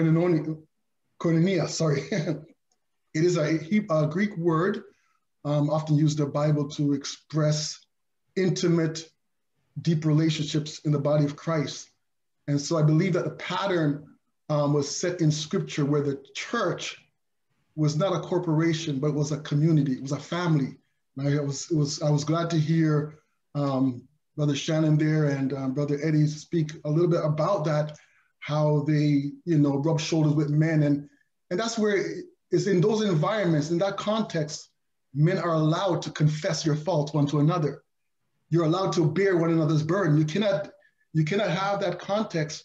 koinonia, sorry. It is a Greek word, often used in the Bible to express intimate, deep relationships in the body of Christ. And so I believe that the pattern was set in scripture where the church was not a corporation, but was a community. It was a family. I was glad to hear Brother Shannon there and Brother Eddie speak a little bit about that, how they, rub shoulders with men. And that's where it's in those environments, in that context, men are allowed to confess your faults one to another. You're allowed to bear one another's burden. You cannot have that context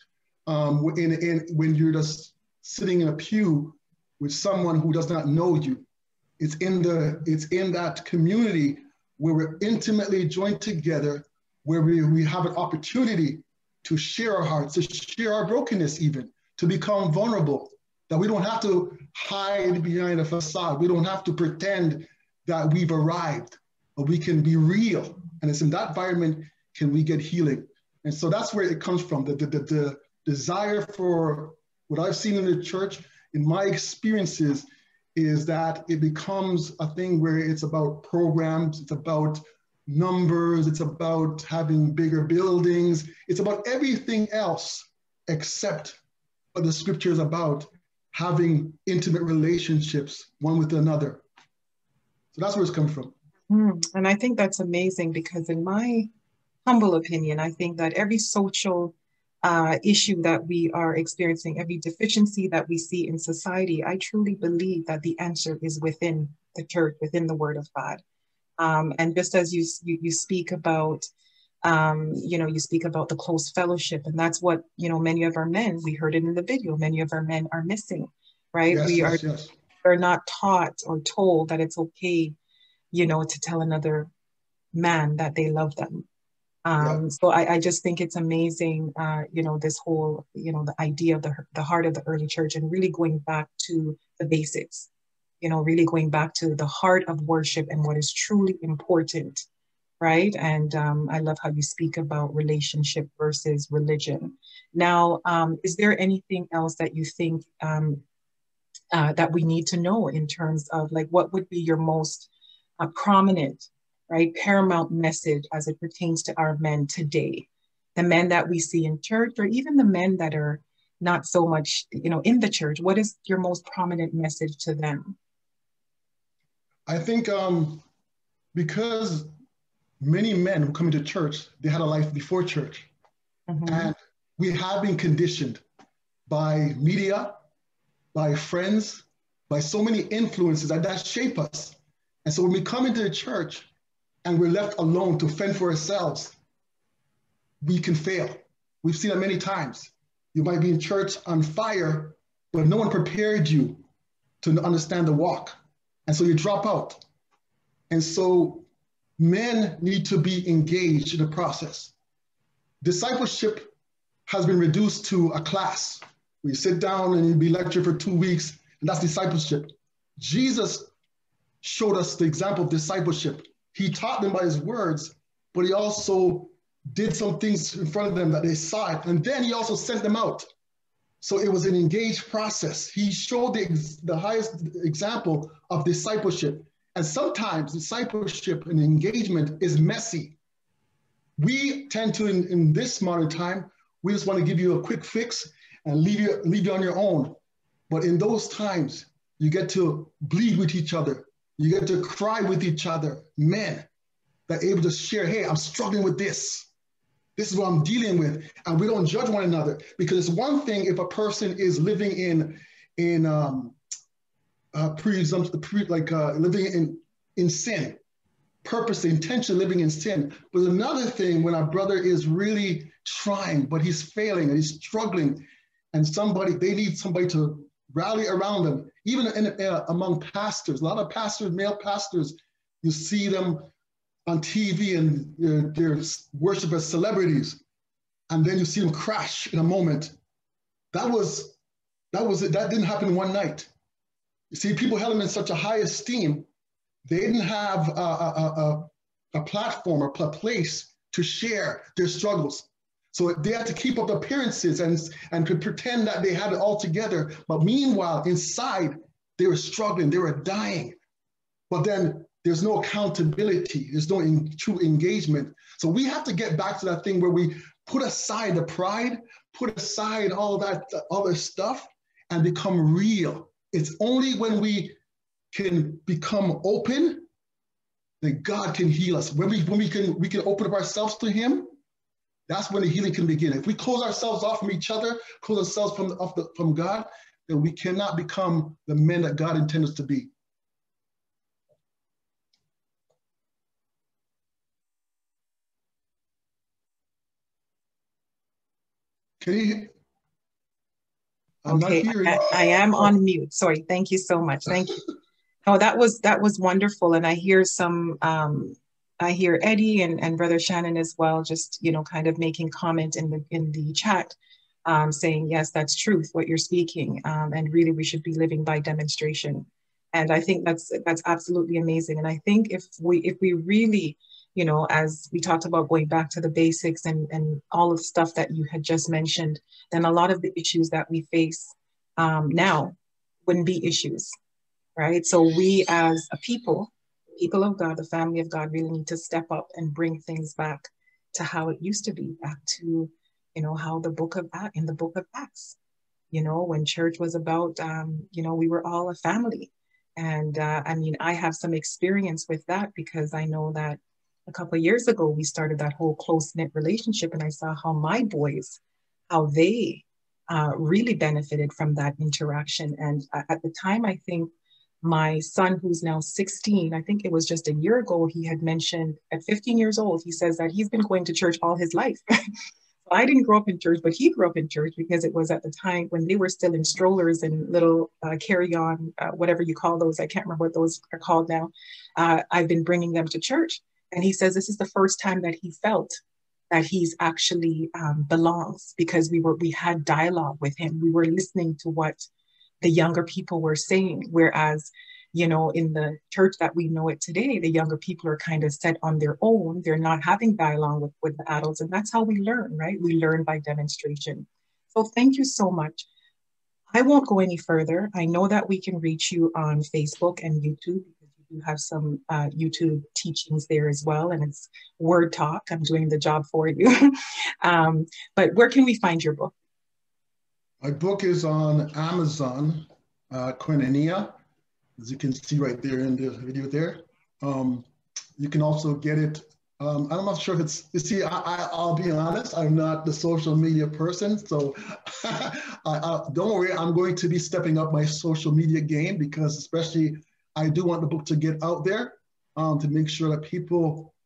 when you're just sitting in a pew with someone who does not know you. It's in that community where we're intimately joined together, where we have an opportunity to share our hearts, to share our brokenness even, to become vulnerable, that we don't have to hide behind a facade. We don't have to pretend that we've arrived, but we can be real. And it's in that environment can we get healing. And so that's where it comes from, the desire for what I've seen in the church, in my experiences, is that it becomes a thing where it's about programs, it's about numbers, it's about having bigger buildings, it's about everything else except what the scripture is about, having intimate relationships one with another. So that's where it's come from. And I think that's amazing because in my humble opinion, I think that every social issue that we are experiencing, every deficiency that we see in society, I truly believe that the answer is within the church, within the Word of God. And just as you speak about, you speak about the close fellowship, and that's what, many of our men, we heard it in the video, many of our men are missing, right? Yes, We're not taught or told that it's okay, to tell another man that they love them. So I just think it's amazing, this whole, the idea of the heart of the early church and really going back to the basics, really going back to the heart of worship and what is truly important, right? And I love how you speak about relationship versus religion. Now, is there anything else that you think that we need to know in terms of like, what would be your most prominent, right, paramount message as it pertains to our men today, the men that we see in church, or even the men that are not so much, in the church? What is your most prominent message to them? I think because many men who come into church, they had a life before church. Mm-hmm. And we have been conditioned by media, by friends, by so many influences that shape us. And so when we come into the church, and we're left alone to fend for ourselves, we can fail. We've seen it many times. You might be in church on fire, but no one prepared you to understand the walk. And so you drop out. And so men need to be engaged in the process. Discipleship has been reduced to a class. We sit down and you be lectured for 2 weeks, and that's discipleship. Jesus showed us the example of discipleship. He taught them by his words, but he also did some things in front of them that they saw it. And then he also sent them out. So it was an engaged process. He showed the highest example of discipleship. And sometimes discipleship and engagement is messy. We tend to, in this modern time, we just want to give you a quick fix and leave you on your own. But in those times, you get to bleed with each other. You get to cry with each other. Men that are able to share, hey, I'm struggling with this. This is what I'm dealing with. And we don't judge one another, because it's one thing if a person is living living in sin, purposely, intentionally living in sin. But another thing when our brother is really trying, but he's failing and he's struggling, and they need somebody to rally around them. Even among pastors, a lot of pastors, male pastors, you see them on TV and they're worshipped as celebrities, and then you see them crash in a moment. That didn't happen one night. You see, people held them in such a high esteem. They didn't have a platform or a place to share their struggles. So they had to keep up appearances and could pretend that they had it all together. But meanwhile, inside, they were struggling, they were dying. But then there's no accountability, there's no true engagement. So we have to get back to that thing where we put aside the pride, put aside all that other stuff, and become real. It's only when we can become open that God can heal us. When we can open up ourselves to him, that's when the healing can begin. If we close ourselves off from each other, close ourselves from God, then we cannot become the men that God intends us to be. Okay. I am on mute. Sorry. Thank you so much. Thank you. Oh, that was wonderful. And I hear I hear Eddie and Brother Shannon as well, just, kind of making comment in the chat, saying, yes, that's truth, what you're speaking. And really, we should be living by demonstration. And I think that's absolutely amazing. And I think if we really, as we talked about going back to the basics and all of the stuff that you had just mentioned, then a lot of the issues that we face now wouldn't be issues, right? So we as a people of God, the family of God, really need to step up and bring things back to how it used to be, back to, how in the book of Acts, when church was about, we were all a family. And I have some experience with that, because I know that a couple of years ago, we started that whole close-knit relationship, and I saw how my boys, how they really benefited from that interaction. And at the time, I think my son, who's now 16, I think it was just a year ago, he had mentioned at 15 years old, he says that he's been going to church all his life. I didn't grow up in church, but he grew up in church, because it was at the time when they were still in strollers and little carry-on, whatever you call those. I can't remember what those are called now. I've been bringing them to church. And he says this is the first time that he felt that he's actually belongs, because we had dialogue with him. We were listening to what the younger people were saying, whereas, in the church that we know it today, the younger people are kind of set on their own. They're not having dialogue with the adults, and that's how we learn, right? We learn by demonstration. So thank you so much. I won't go any further. I know that we can reach you on Facebook and YouTube, because you have some YouTube teachings there as well, and it's Word Talk. I'm doing the job for you. But where can we find your book? My book is on Amazon, Koinonia, as you can see right there in the video there. You can also get it. I'm not sure if it's, you see, I'll be honest, I'm not the social media person. So don't worry, I'm going to be stepping up my social media game, because especially I do want the book to get out there, to make sure that people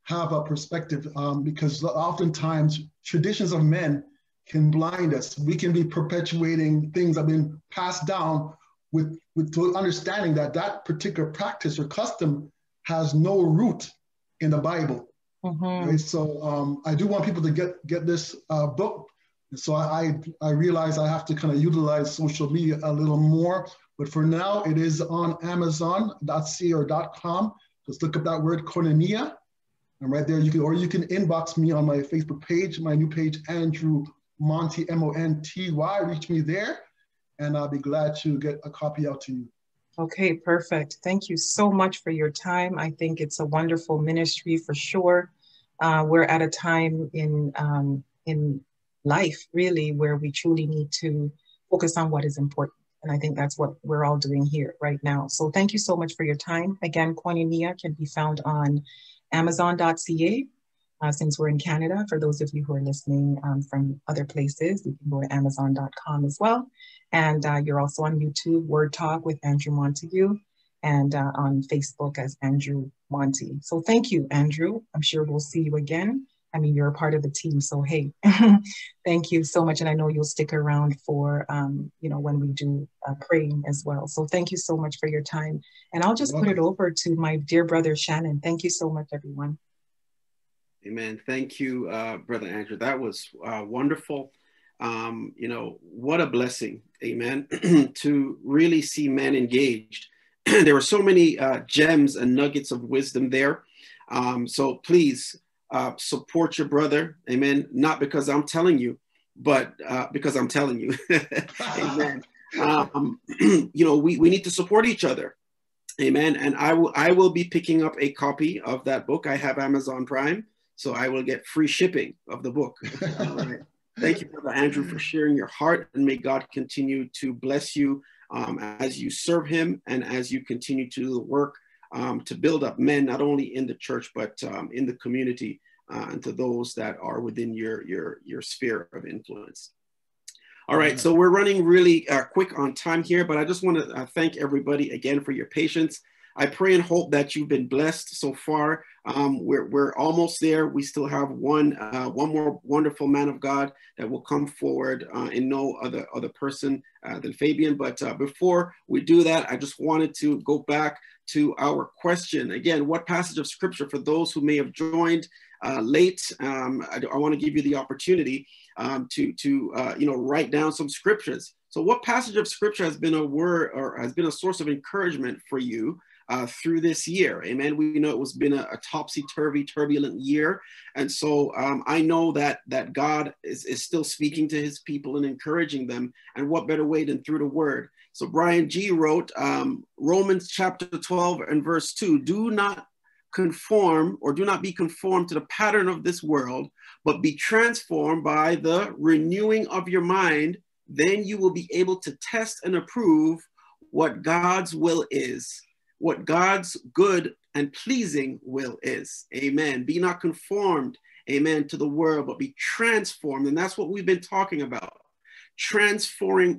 have a perspective, because oftentimes traditions of men can blind us. We can be perpetuating things that have been passed down with understanding that that particular practice or custom has no root in the Bible. Right? So I do want people to get this book. And so I realize I have to kind of utilize social media a little more. But for now, it is on Amazon.ca or .com. Just look up that word koinonia. And right there, you can inbox me on my Facebook page, my new page, Andrew Monty, Monty. Reach me there, and I'll be glad to get a copy out to you. Okay, perfect. Thank you so much for your time. I think it's a wonderful ministry for sure. We're at a time in life, really, where we truly need to focus on what is important. And I think that's what we're all doing here right now. So thank you so much for your time. Again, Koinonia can be found on Amazon.ca. Since we're in Canada, for those of you who are listening from other places, you can go to Amazon.com as well. And you're also on YouTube, Word Talk with Andrew Montague, and on Facebook as Andrew Monty. So thank you, Andrew. I'm sure we'll see you again. I mean, you're a part of the team, so hey, thank you so much. And I know you'll stick around for, when we do praying as well. So thank you so much for your time. And I'll just put it over to my dear brother, Shannon. Thank you so much, everyone. Amen. Thank you, Brother Andrew. That was wonderful. What a blessing, amen, to really see men engaged. There were so many gems and nuggets of wisdom there. So please support your brother, amen, not because I'm telling you, but because I'm telling you, amen. We need to support each other, amen. And I will be picking up a copy of that book. I have Amazon Prime, so I will get free shipping of the book. All right. Thank you, Brother Andrew, for sharing your heart, and may God continue to bless you as you serve him and as you continue to do the work to build up men, not only in the church, but in the community and to those that are within your sphere of influence. All right, so we're running really quick on time here, but I just want to thank everybody again for your patience. I pray and hope that you've been blessed so far. We're almost there. We still have one more wonderful man of God that will come forward in no other person than Fabian. But before we do that, I just wanted to go back to our question. Again, what passage of scripture, for those who may have joined late, I want to give you the opportunity to write down some scriptures. So what passage of scripture has been a word or has been a source of encouragement for you through this year? Amen. We know it was been a topsy-turvy, turbulent year. And so I know that God is still speaking to his people and encouraging them. And what better way than through the word? So Brian G. wrote Romans chapter 12 and verse 2, do not conform or do not be conformed to the pattern of this world, but be transformed by the renewing of your mind. Then you will be able to test and approve what God's will is, what God's good and pleasing will is. Amen. Be not conformed, amen, to the world, but be transformed. And that's what we've been talking about. Transforming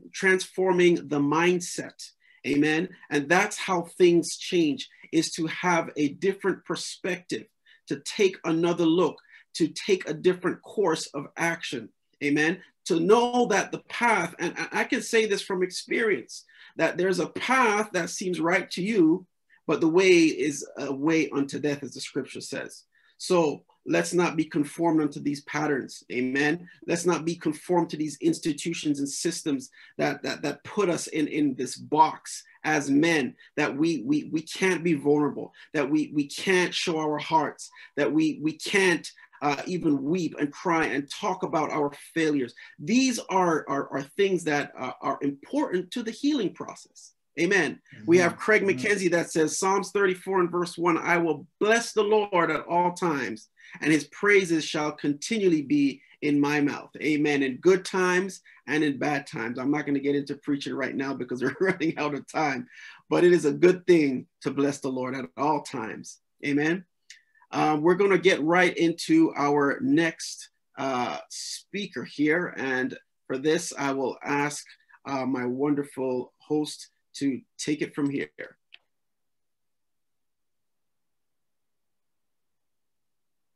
the mindset. Amen. And that's how things change, is to have a different perspective, to take another look, to take a different course of action. Amen. To know that the path, and I can say this from experience, that there's a path that seems right to you, but the way is a way unto death, as the scripture says. So let's not be conformed unto these patterns. Amen. Let's not be conformed to these institutions and systems that put us in this box as men, that we can't be vulnerable, that we can't show our hearts, that we can't even weep and cry and talk about our failures. These are things that are important to the healing process. Amen. We have Craig McKenzie that says, Psalms 34 and verse 1, I will bless the Lord at all times, and his praises shall continually be in my mouth. Amen. In good times and in bad times. I'm not going to get into preaching right now because we're running out of time, but it is a good thing to bless the Lord at all times. Amen. We're going to get right into our next speaker here. And for this, I will ask my wonderful host to take it from here.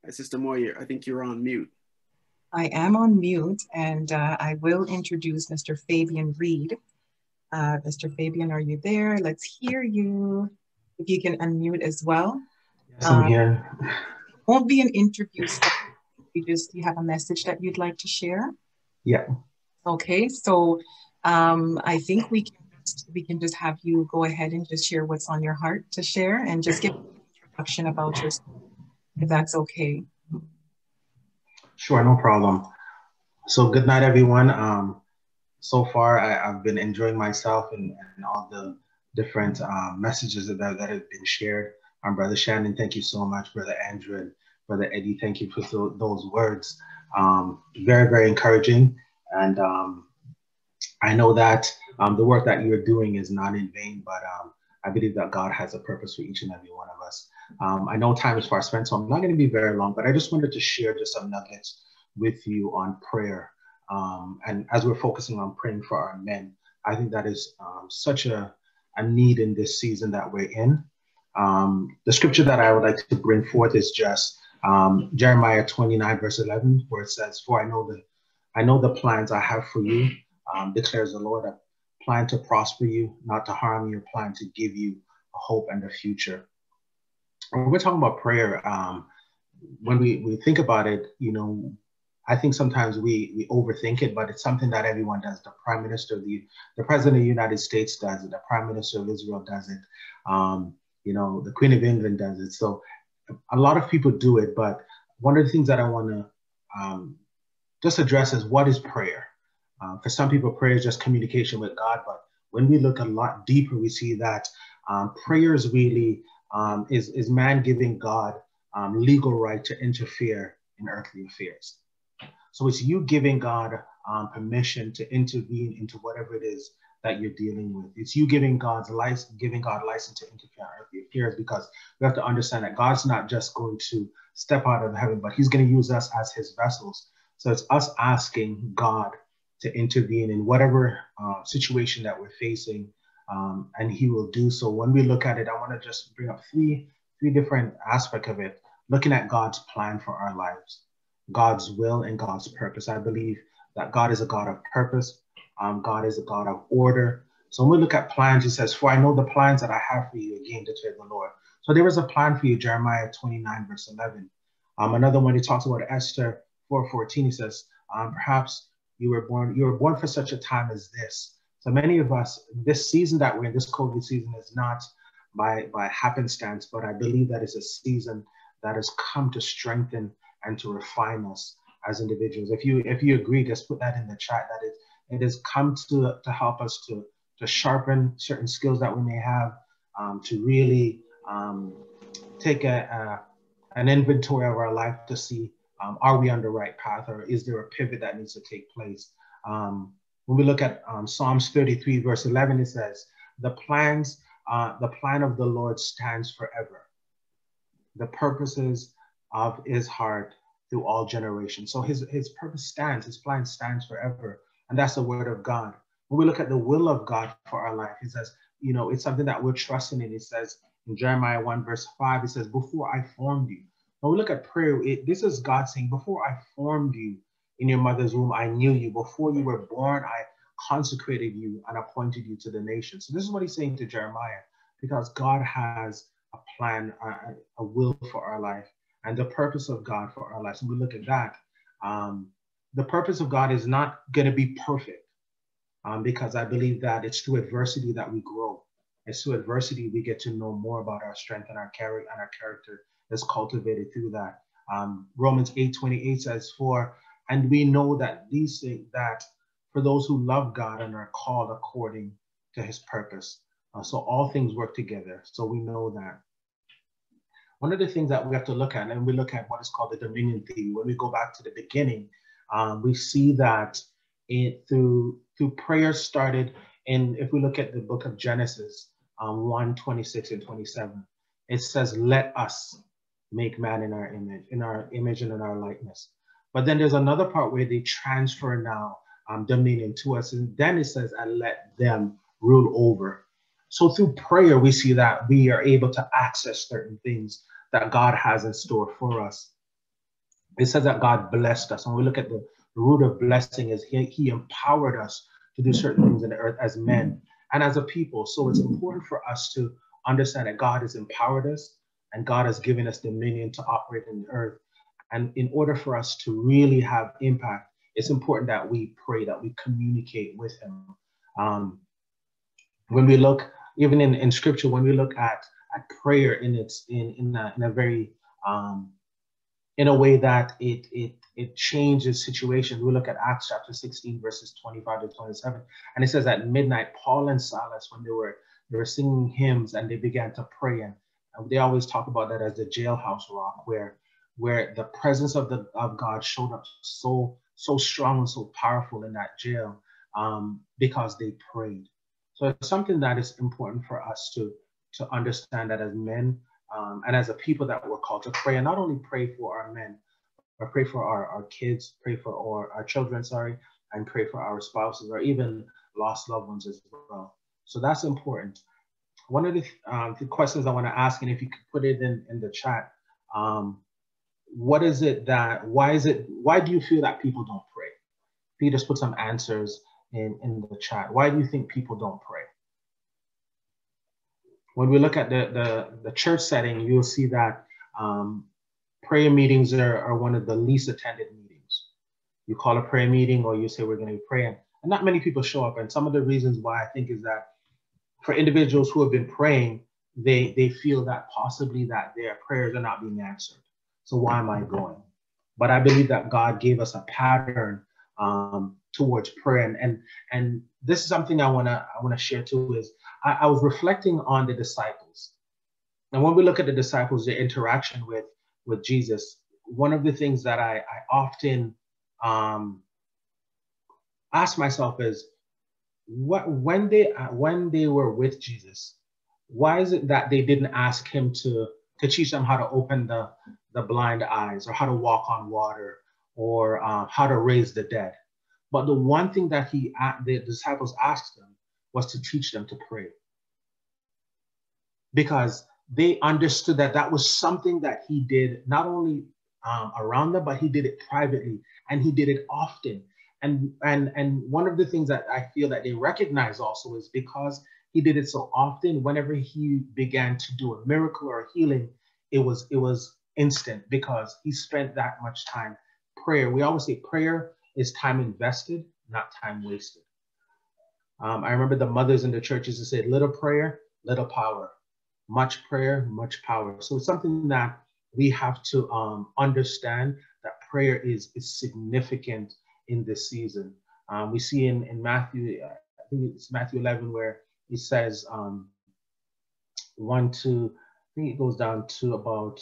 Sister Moya, I think you're on mute. I am on mute, and I will introduce Mr. Fabian Reed. Mr. Fabian, are you there? Let's hear you. If you can unmute as well. Yes, I'm here. It won't be an interview style. You have a message that you'd like to share? Yeah. Okay, so I think we can just have you go ahead and just share what's on your heart to share, and just give an introduction about yourself, if that's okay. Sure, no problem. So good night, everyone. So far, I've been enjoying myself and all the different messages that have been shared. Brother Shannon, thank you so much. Brother Andrew and Brother Eddie, thank you for those words. Very, very encouraging. And I know that the work that you're doing is not in vain, but I believe that God has a purpose for each and every one of us. I know time is far spent, so I'm not going to be very long, but I just wanted to share just some nuggets with you on prayer. And as we're focusing on praying for our men, I think that is such a need in this season that we're in. The scripture that I would like to bring forth is just Jeremiah 29, verse 11, where it says, "For I know the plans I have for you, declares the Lord, a plan to prosper you, not to harm you, a plan to give you a hope and a future." When we're talking about prayer, when we think about it, you know, I think sometimes we overthink it, but it's something that everyone does. The Prime Minister, the President of the United States does it. The Prime Minister of Israel does it. You know, the Queen of England does it. So a lot of people do it, but one of the things that I want to just address is, what is prayer? For some people, prayer is just communication with God, but when we look a lot deeper, we see that prayer is really is man giving God legal right to interfere in earthly affairs. So it's you giving God permission to intervene into whatever it is that you're dealing with. It's you giving God license to interfere in earthly affairs, because we have to understand that God's not just going to step out of heaven, but he's going to use us as his vessels. So it's us asking God to intervene in whatever situation that we're facing, and he will do so. When we look at it, I want to just bring up three different aspects of it, looking at God's plan for our lives, God's will and God's purpose. I believe that God is a God of purpose. God is a God of order. So when we look at plans, he says, "For I know the plans that I have for you," again, declared the Lord. So there is a plan for you, Jeremiah 29, verse 11. Another one, he talks about Esther 4:14. He says, "Perhaps you were born for such a time as this." So many of us, this season that we're in, this COVID season, is not by happenstance, but I believe that it's a season that has come to strengthen and to refine us as individuals. If you agree, just put that in the chat, that it has come to help us to sharpen certain skills that we may have, to really take an inventory of our life to see, are we on the right path, or is there a pivot that needs to take place? When we look at Psalms 33, verse 11, it says, the plan of the Lord stands forever. The purposes of his heart through all generations. So his purpose stands, his plan stands forever. And that's the word of God. When we look at the will of God for our life, he says, you know, it's something that we're trusting in. It says in Jeremiah 1, verse 5, it says, "Before I formed you." When we look at prayer, this is God saying, before I formed you in your mother's womb, I knew you. Before you were born, I consecrated you and appointed you to the nation. So this is what he's saying to Jeremiah, because God has a plan, a will for our life, and the purpose of God for our lives. And we look at that. The purpose of God is not going to be perfect, because I believe that it's through adversity that we grow. It's through adversity we get to know more about our strength and our character is cultivated through that. Romans 8:28 says, and we know that these things, that for those who love God and are called according to his purpose. So all things work together. So we know that. One of the things that we have to look at, and we look at what is called the dominion theory. When we go back to the beginning, we see that through prayer started in, if we look at the book of Genesis 1:26 and 27, it says, "Let us make man in our image and in our likeness." But then there's another part where they transfer now dominion to us, and then it says, "And let them rule over." So through prayer, we see that we are able to access certain things that God has in store for us. It says that God blessed us. When we look at the root of blessing is he empowered us to do certain things in the earth as men and as a people. So it's important for us to understand that God has empowered us and God has given us dominion to operate in the earth. And in order for us to really have impact, it's important that we pray, that we communicate with him. When we look, even in scripture, when we look at prayer in a very in a way that it changes situations. We look at Acts chapter 16, verses 25 to 27. And it says at midnight, Paul and Silas, when they were singing hymns and they began to pray, and they always talk about that as the jailhouse rock, where the presence of God showed up so strong and so powerful in that jail, because they prayed. So it's something that is important for us to understand, that as men, and as a people that we're called to pray, and not only pray for our men, but pray for our kids, pray for our children, and pray for our spouses or even lost loved ones as well. So that's important. One of the questions I want to ask, and if you could put it in the chat, why do you feel that people don't pray? If you just put some answers in the chat. Why do you think people don't pray? When we look at the church setting, you'll see that prayer meetings are one of the least attended meetings. You call a prayer meeting or you say we're going to be praying, and not many people show up. And some of the reasons why I think is that for individuals who have been praying, they feel that possibly that their prayers are not being answered. So why am I going? But I believe that God gave us a pattern towards prayer, and this is something I wanna share too. Is I was reflecting on the disciples, and when we look at the disciples, their interaction with Jesus, one of the things that I often ask myself is, when they were with Jesus, why is it that they didn't ask him to teach them how to open the blind eyes, or how to walk on water, or how to raise the dead? But the one thing that the disciples asked him was to teach them to pray, because they understood that was something that he did not only around them, but he did it privately, and he did it often. And one of the things that I feel that they recognize also is because he did it so often, whenever he began to do a miracle or a healing, it was instant, because he spent that much time. Prayer, we always say prayer is time invested, not time wasted. I remember the mothers in the churches that said, little prayer, little power. Much prayer, much power. So it's something that we have to understand, that prayer is significant in this season. We see in Matthew, I think it's Matthew 11, where he says 1 to, I think it goes down to about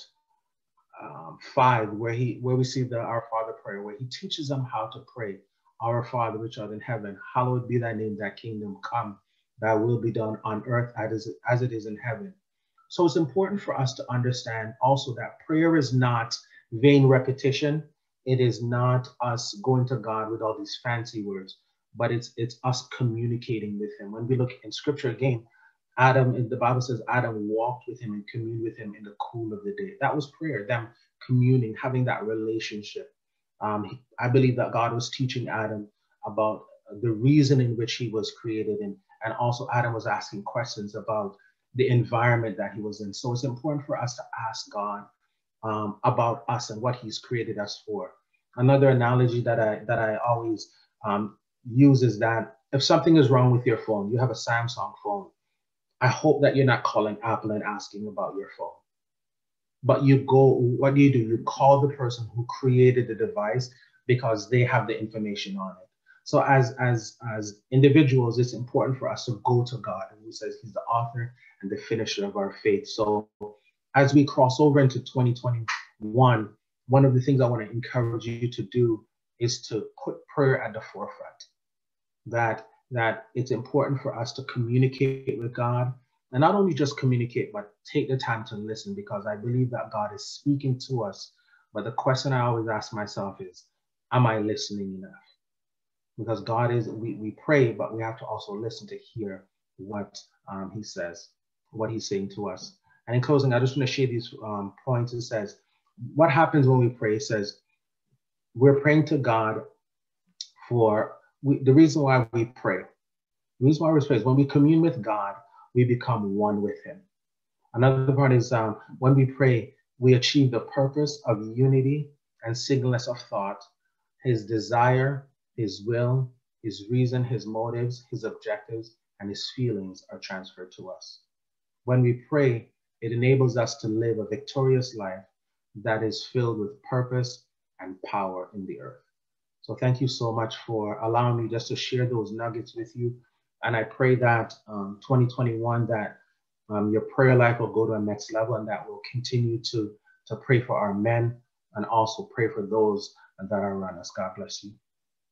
5, where we see the Our Father prayer, where he teaches them how to pray. Our Father which art in heaven, hallowed be thy name, thy kingdom come, thy will be done on earth as it is in heaven. So it's important for us to understand also that prayer is not vain repetition. It is not us going to God with all these fancy words, but it's us communicating with him. When we look in scripture again, the Bible says Adam walked with him and communed with him in the cool of the day. That was prayer, them communing, having that relationship. I believe that God was teaching Adam about the reason in which he was created, and also Adam was asking questions about the environment that he was in. So it's important for us to ask God about us and what he's created us for. Another analogy that I always use is that if something is wrong with your phone, you have a Samsung phone, I hope that you're not calling Apple and asking about your phone. But what do? You call the person who created the device, because they have the information on it. So as individuals, it's important for us to go to God, and he says he's the author and the finisher of our faith. So as we cross over into 2021, one of the things I want to encourage you to do is to put prayer at the forefront. That it's important for us to communicate with God, and not only just communicate, but take the time to listen, because I believe that God is speaking to us. But the question I always ask myself is, am I listening enough? Because God is, we pray, but we have to also listen to hear what he says, what he's saying to us. And in closing, I just want to share these points. It says, what happens when we pray? It says, we're praying to God for, the reason why we pray. The reason why we pray is when we commune with God, we become one with him. Another part is when we pray, we achieve the purpose of unity and singleness of thought. His desire, his will, his reason, his motives, his objectives, and his feelings are transferred to us. When we pray, it enables us to live a victorious life that is filled with purpose and power in the earth. So thank you so much for allowing me just to share those nuggets with you. And I pray that 2021, that your prayer life will go to a next level, and that we'll continue to pray for our men and also pray for those that are around us. God bless you.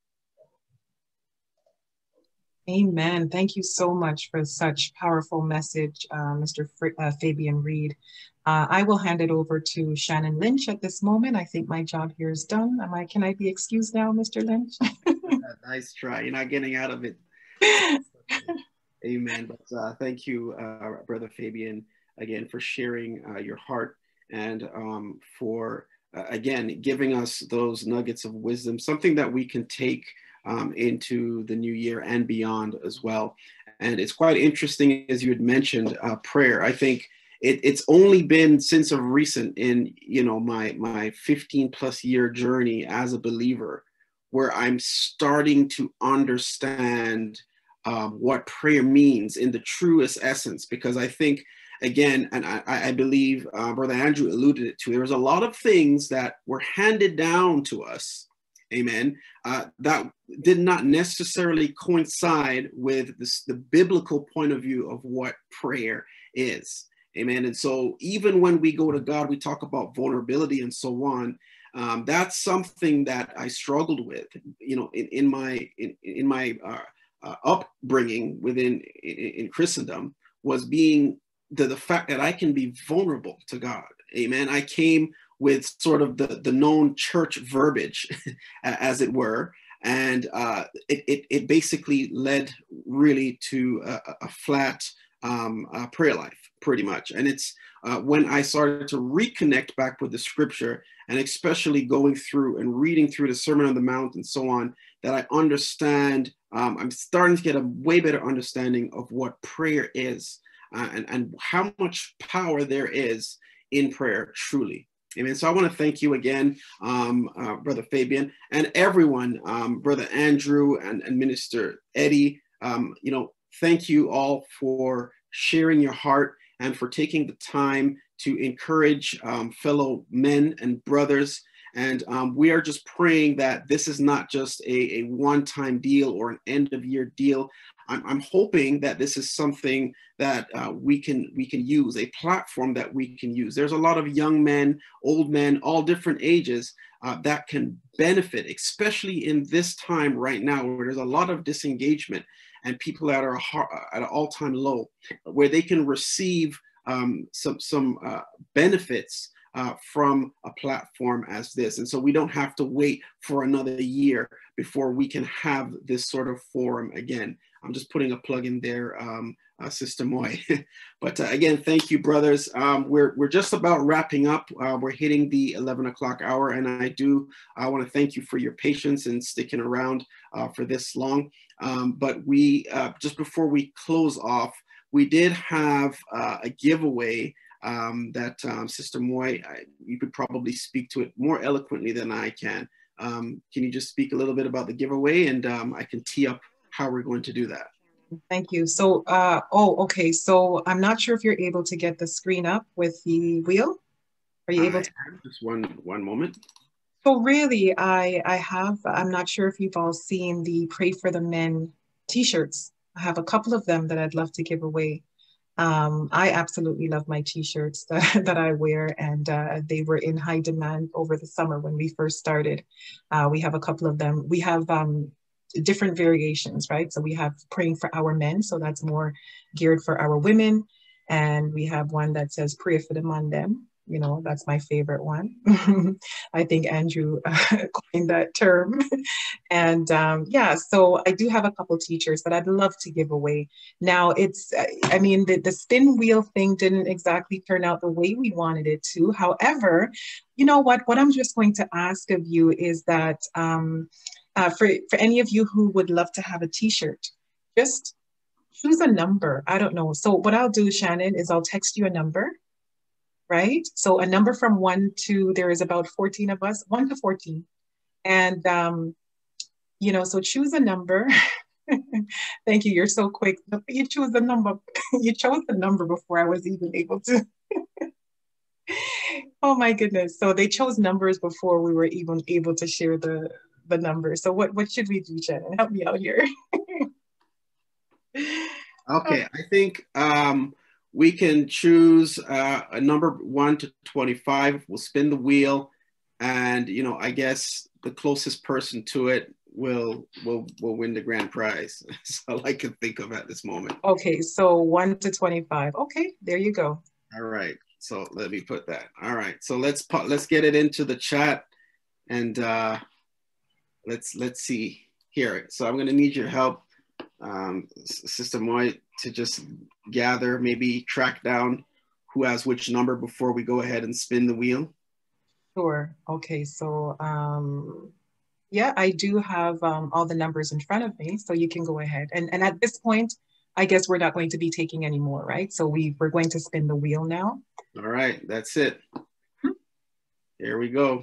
Amen. Thank you so much for such powerful message, Mr. Fabian Reed. I will hand it over to Shannon Lynch at this moment. I think my job here is done. Can I be excused now, Mr. Lynch? Nice try. You're not getting out of it. Amen. But thank you, Brother Fabian, again, for sharing your heart and for, again, giving us those nuggets of wisdom, something that we can take into the new year and beyond as well. And it's quite interesting, as you had mentioned, prayer. I think it's only been since of recent in, my 15 plus year journey as a believer, where I'm starting to understand what prayer means in the truest essence. Because I think, again, and I believe Brother Andrew alluded to, there was a lot of things that were handed down to us, amen, that did not necessarily coincide with the biblical point of view of what prayer is, amen. And so even when we go to God, we talk about vulnerability and so on. That's something that I struggled with, in my upbringing in Christendom, was being the fact that I can be vulnerable to God, amen. I came with sort of the known church verbiage, as it were. And it basically led really to a flat prayer life, pretty much. And it's when I started to reconnect back with the scripture, and especially going through and reading through the Sermon on the Mount and so on, that I understand, I'm starting to get a way better understanding of what prayer is, and how much power there is in prayer, truly. Amen. So I want to thank you again, Brother Fabian, and everyone, Brother Andrew and Minister Eddie. Thank you all for sharing your heart and for taking the time to encourage fellow men and brothers. And we are just praying that this is not just a one-time deal or an end-of-year deal. I'm hoping that this is something that we can use, a platform that we can use. There's a lot of young men, old men, all different ages that can benefit, especially in this time right now where there's a lot of disengagement and people that are at an all-time low, where they can receive some benefits from a platform as this. And so we don't have to wait for another year before we can have this sort of forum again. I'm just putting a plug in there, Sister Moy. But again, thank you, brothers. We're just about wrapping up. We're hitting the 11 o'clock hour, and I want to thank you for your patience and sticking around for this long. But we, just before we close off, we did have a giveaway that Sister Moy, you could probably speak to it more eloquently than I can. Can you just speak a little bit about the giveaway, and I can tee up how we're going to do that? Thank you. So, okay. So I'm not sure if you're able to get the screen up with the wheel. Are you able to? Just one moment. So really, I'm not sure if you've all seen the Pray for the Men t-shirts. I have a couple of them that I'd love to give away. I absolutely love my t-shirts that I wear, and they were in high demand over the summer when we first started. We have a couple of them. We have different variations, right? So we have Praying for Our Men, so that's more geared for our women. And we have one that says Pray for the Man Them, You know, that's my favorite one. I think Andrew coined that term. And yeah, so I do have a couple teachers that I'd love to give away. Now it's, I mean, the spin wheel thing didn't exactly turn out the way we wanted it to. However, you know what I'm just going to ask of you is that for any of you who would love to have a t-shirt, just choose a number. I don't know. So what I'll do, Shannon, is I'll text you a number, right? So a number from 1 to, there is about 14 of us, 1 to 14. And, you know, so choose a number. Thank you. You're so quick. You choose the number. You chose the number before I was even able to. Oh my goodness. So they chose numbers before we were even able to share the numbers. So what should we do, Shannon? Help me out here. Okay, I think we can choose a number 1 to 25. We'll spin the wheel, and you know, I guess the closest person to it will win the grand prize. That's all I can think of at this moment. Okay, so 1 to 25. Okay, there you go. All right, so let me put that. All right, so let's get it into the chat, and let's see here. So I'm going to need your help, Sister Moy, to just gather, maybe track down who has which number before we go ahead and spin the wheel. Sure. Okay, so yeah, I do have all the numbers in front of me, so you can go ahead. And at this point, I guess we're not going to be taking any more, right? So we're going to spin the wheel now. All right, that's it. Here we go.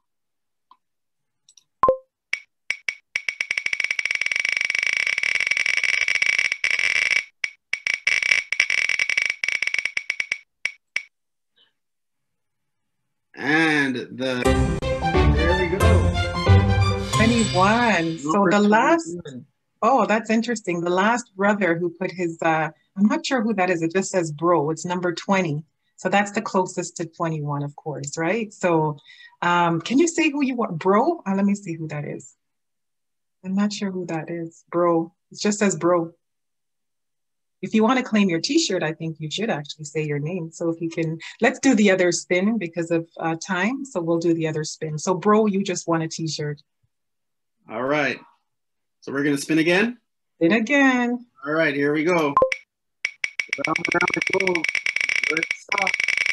And there we go. 21. So the last, oh, that's interesting. The last brother who put his, I'm not sure who that is. It just says bro. It's number 20. So that's the closest to 21, of course, right? So can you say who you are? Bro? Let me see who that is. I'm not sure who that is. Bro. It just says bro. If you want to claim your t-shirt, I think you should actually say your name. So if you can, let's do the other spin because of time. So we'll do the other spin. So bro, you just won a t-shirt. All right. So we're going to spin again? Spin again. All right, here we go. Round it goes. Let's stop.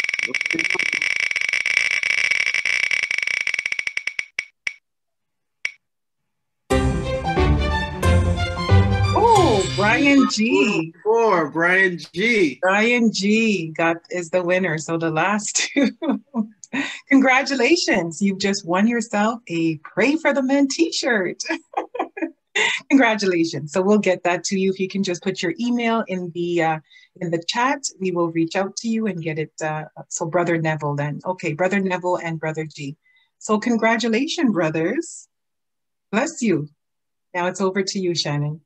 Brian G. Brian G. Brian G. is the winner. So the last two. Congratulations. You've just won yourself a Pray for the Men t-shirt. Congratulations. So we'll get that to you. If you can just put your email in the chat, we will reach out to you and get it. So Brother Neville then. Okay, Brother Neville and Brother G. So congratulations, brothers. Bless you. Now it's over to you, Shannon.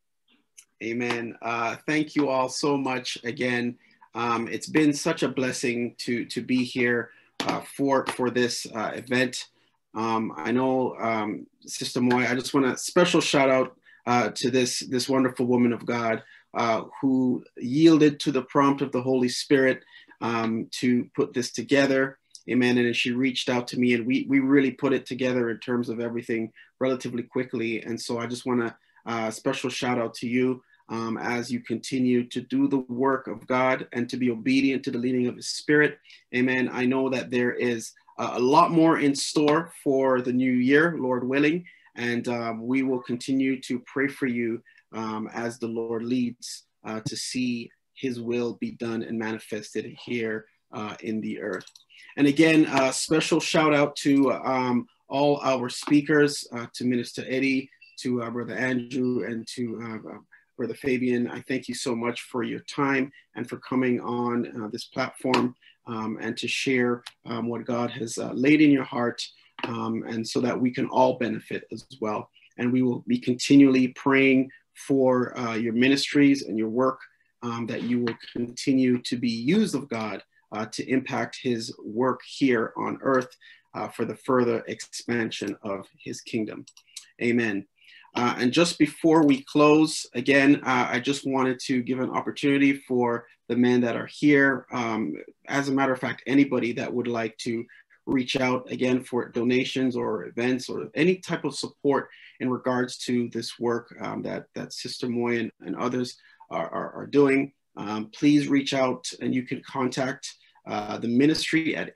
Amen. Thank you all so much again. It's been such a blessing to be here for this event. I know, Sister Moy, I just want a special shout out to this wonderful woman of God who yielded to the prompt of the Holy Spirit to put this together. Amen. And she reached out to me, and we really put it together in terms of everything relatively quickly. And so I just want a special shout out to you as you continue to do the work of God and to be obedient to the leading of His Spirit. Amen. I know that there is a lot more in store for the new year, Lord willing, and we will continue to pray for you as the Lord leads to see His will be done and manifested here in the earth. And again, a special shout out to all our speakers, to Minister Eddie, to Brother Andrew, and to Brother Fabian. I thank you so much for your time and for coming on this platform and to share what God has laid in your heart, and so that we can all benefit as well. And we will be continually praying for your ministries and your work, that you will continue to be used of God to impact His work here on earth for the further expansion of His kingdom. Amen. And just before we close, again, I just wanted to give an opportunity for the men that are here. As a matter of fact, anybody that would like to reach out again for donations or events or any type of support in regards to this work that Sister Moy and others are doing, please reach out, and you can contact the ministry at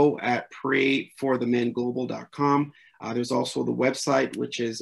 info@prayforthemenglobal.com. There's also the website, which is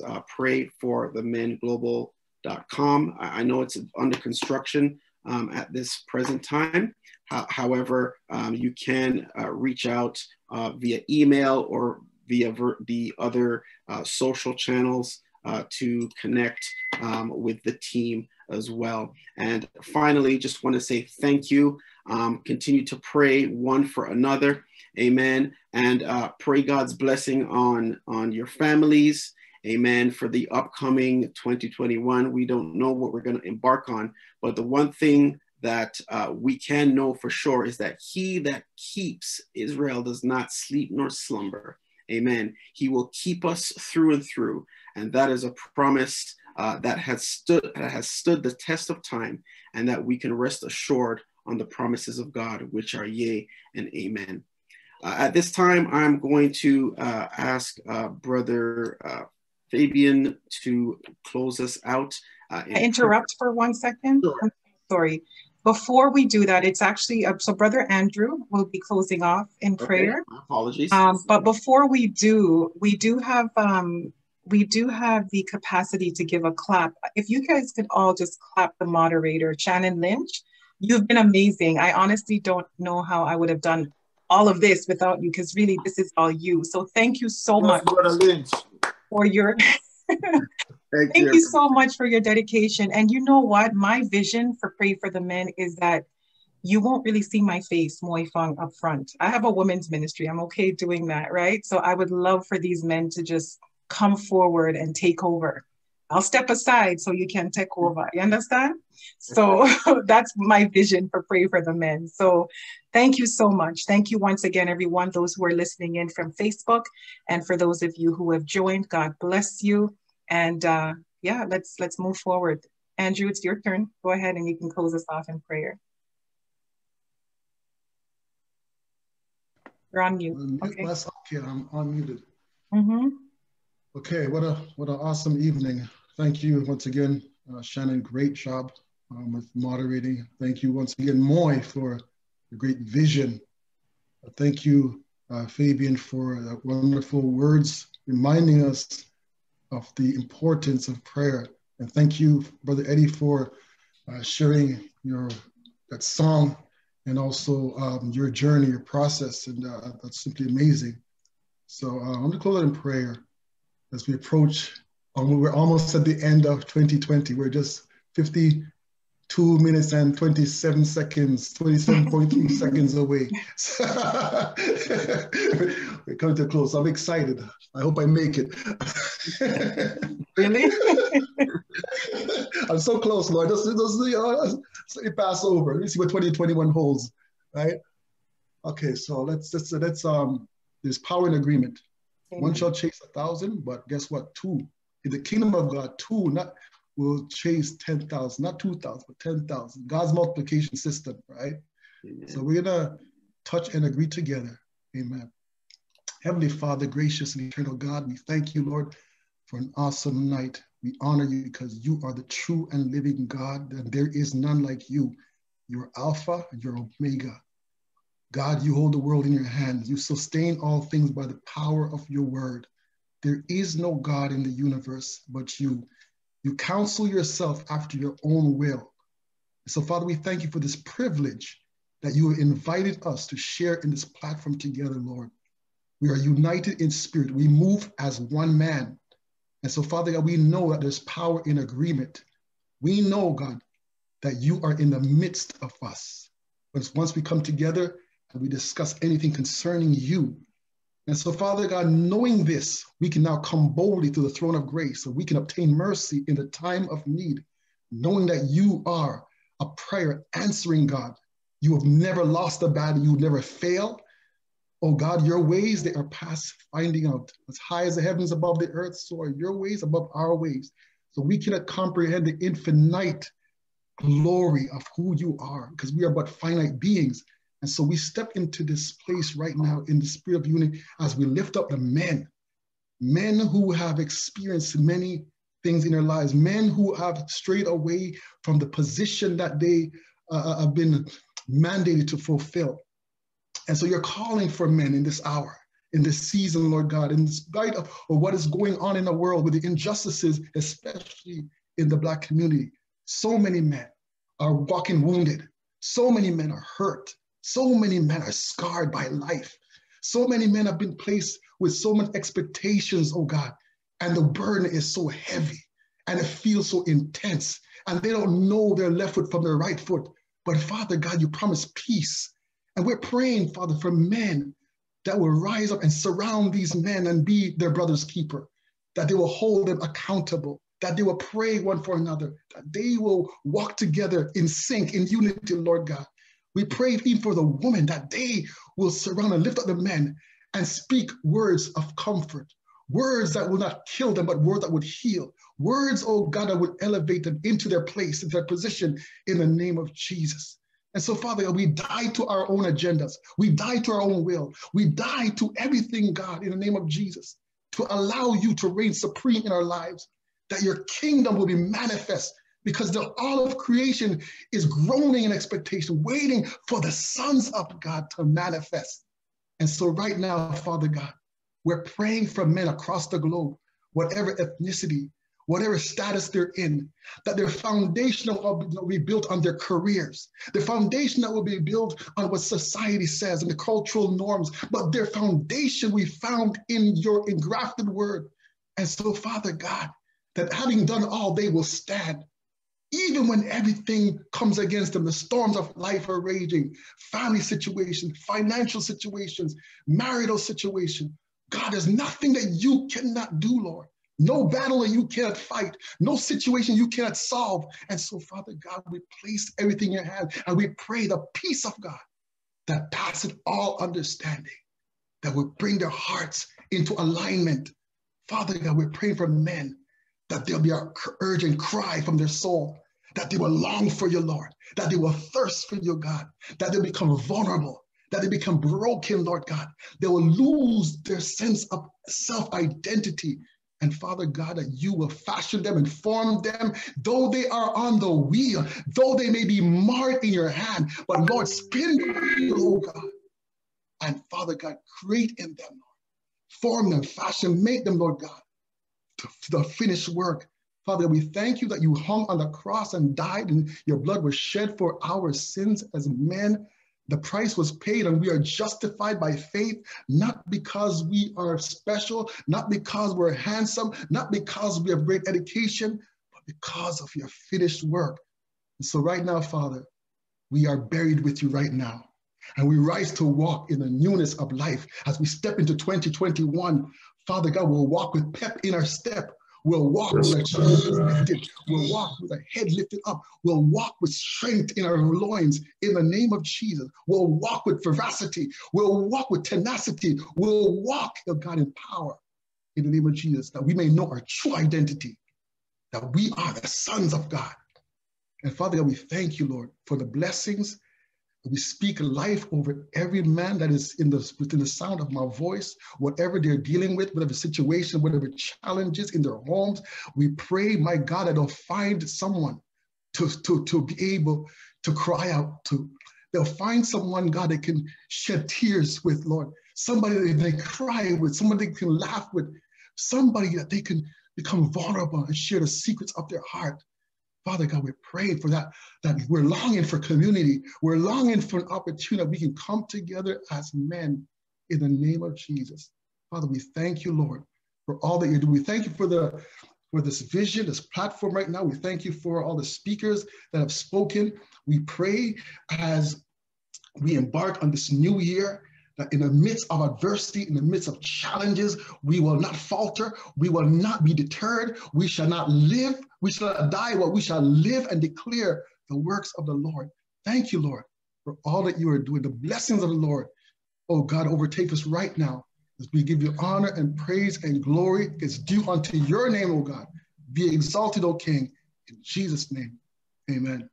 prayforthemenglobal.com. I know it's under construction at this present time. However, you can reach out via email or via the other social channels to connect with the team as well. And finally, just want to say thank you. Continue to pray one for another. Amen. And pray God's blessing on your families. Amen. For the upcoming 2021, we don't know what we're going to embark on, but the one thing that we can know for sure is that he that keeps Israel does not sleep nor slumber. Amen. He will keep us through and through. And that is a promise that has stood the test of time, and that we can rest assured on the promises of God, which are yea and amen. At this time, I'm going to ask Brother Fabian to close us out. I interrupt for 1 second? Sure. I'm sorry. Before we do that, it's actually, so Brother Andrew will be closing off in prayer. My apologies. But before we do have the capacity to give a clap. If you guys could all just clap the moderator, Shannon Lynch. You've been amazing. I honestly don't know how I would have done all of this without you, because really this is all you. So thank you so much for your thank you so much for your dedication. And you know what? My vision for Pray for the Men is that you won't really see my face, Moy Fong, up front. I have a women's ministry. I'm okay doing that, right? So I would love for these men to just come forward and take over. I'll step aside so you can take over. You understand? So that's my vision for Pray for the Men. So thank you so much. Thank you once again, everyone, those who are listening in from Facebook, and for those of you who have joined, God bless you. And yeah, let's move forward. Andrew, it's your turn. Go ahead and you can close us off in prayer. You're on mute. Okay, I'm unmuted. Mm-hmm. Okay, what an awesome evening. Thank you once again, Shannon. Great job with moderating. Thank you once again, Moy, for the great vision. Thank you, Fabian, for wonderful words reminding us of the importance of prayer. And thank you, Brother Eddie, for sharing that song and also your journey, your process, and that's simply amazing. So I'm going to close it in prayer as we approach. We're almost at the end of 2020. We're just 52 minutes and 27 seconds, 27.3 seconds away. We're coming to a close. I'm excited. I hope I make it. Really? I'm so close, Lord. Just let it pass over. Let me see what 2021 holds, right? Okay, so let's there's power in agreement. Amen. One shall chase 1,000, but guess what? Two. In the kingdom of God, two will chase 10,000, not 2,000, but 10,000. God's multiplication system, right? Amen. So we're gonna touch and agree together. Amen. Heavenly Father, gracious and eternal God, we thank you, Lord, for an awesome night. We honor you because you are the true and living God, and there is none like you. You're Alpha, you're Omega. God, you hold the world in your hands. You sustain all things by the power of your word. There is no God in the universe but you. You counsel yourself after your own will. So, Father, we thank you for this privilege that you have invited us to share in this platform together, Lord. We are united in spirit. We move as one man. And so, Father God, we know that there's power in agreement. We know, God, that you are in the midst of us. Once we come together and we discuss anything concerning you. And so, Father God, knowing this, we can now come boldly to the throne of grace so we can obtain mercy in the time of need, knowing that you are a prayer answering God. You have never lost a battle. You never fail. Oh God, your ways, they are past finding out. As high as the heavens above the earth, so are your ways above our ways. So we cannot comprehend the infinite glory of who you are, because we are but finite beings. And so we step into this place right now in the spirit of unity as we lift up the men who have experienced many things in their lives, men who have strayed away from the position that they have been mandated to fulfill. And so you're calling for men in this hour, in this season, Lord God, in spite of what is going on in the world with the injustices, especially in the Black community. So many men are walking wounded. So many men are hurt. So many men are scarred by life. So many men have been placed with so many expectations, oh God, and the burden is so heavy and it feels so intense and they don't know their left foot from their right foot. But Father God, you promise peace. And we're praying, Father, for men that will rise up and surround these men and be their brother's keeper, that they will hold them accountable, that they will pray one for another, that they will walk together in sync, in unity, Lord God. We pray even for the women, that they will surround and lift up the men and speak words of comfort, words that will not kill them, but words that would heal, words, oh God, that would elevate them into their place, into their position in the name of Jesus. And so, Father, we die to our own agendas. We die to our own will. We die to everything, God, in the name of Jesus, to allow you to reign supreme in our lives, that your kingdom will be manifest, because all of creation is groaning in expectation, waiting for the sons of God to manifest. And so right now, Father God, we're praying for men across the globe, whatever ethnicity, whatever status they're in, that their foundation will be built on their careers. The foundation that will be built on what society says and the cultural norms, but their foundation we found in your engrafted word. And so, Father God, that having done all, they will stand. Even when everything comes against them, the storms of life are raging, family situations, financial situations, marital situations. God, there's nothing that you cannot do, Lord. No battle that you cannot fight, no situation you cannot solve. And so, Father God, we place everything in your hand and we pray the peace of God that passeth all understanding, that will bring their hearts into alignment. Father God, we're praying for men, that there'll be an urgent cry from their soul, that they will long for you, Lord, that they will thirst for you, God, that they become vulnerable, that they become broken, Lord God. They will lose their sense of self-identity. And Father God, that you will fashion them and form them, though they are on the wheel, though they may be marred in your hand, but Lord, spin the wheel, oh God. And Father God, create in them, Lord. Form them, fashion, make them, Lord God, to the finished work. Father, we thank you that you hung on the cross and died and your blood was shed for our sins as men. The price was paid and we are justified by faith, not because we are special, not because we're handsome, not because we have great education, but because of your finished work. And so right now, Father, we are buried with you right now. And we rise to walk in the newness of life as we step into 2021. Father God, we'll walk with pep in our step. We'll walk with our shoulders lifted. We'll walk with our head lifted up. We'll walk with strength in our loins in the name of Jesus. We'll walk with veracity. We'll walk with tenacity. We'll walk, oh God, in power in the name of Jesus, that we may know our true identity, that we are the sons of God. And Father God, we thank you, Lord, for the blessings. We speak life over every man that is within the sound of my voice, whatever they're dealing with, whatever situation, whatever challenges in their homes. We pray, my God, that they'll find someone to be able to cry out to. They'll find someone, God, they can shed tears with, Lord. Somebody that they cry with, somebody they can laugh with, somebody that they can become vulnerable and share the secrets of their heart. Father God, we pray for that we're longing for community. We're longing for an opportunity that we can come together as men in the name of Jesus. Father, we thank you, Lord, for all that you do. We thank you for this vision, this platform right now. We thank you for all the speakers that have spoken. We pray as we embark on this new year, that in the midst of adversity, in the midst of challenges, we will not falter. We will not be deterred. We shall not live. We shall not die, but we shall live and declare the works of the Lord. Thank you, Lord, for all that you are doing, the blessings of the Lord. oh God, overtake us right now. As we give you honor and praise and glory is due unto your name, O God. Be exalted, O King, in Jesus' name. Amen.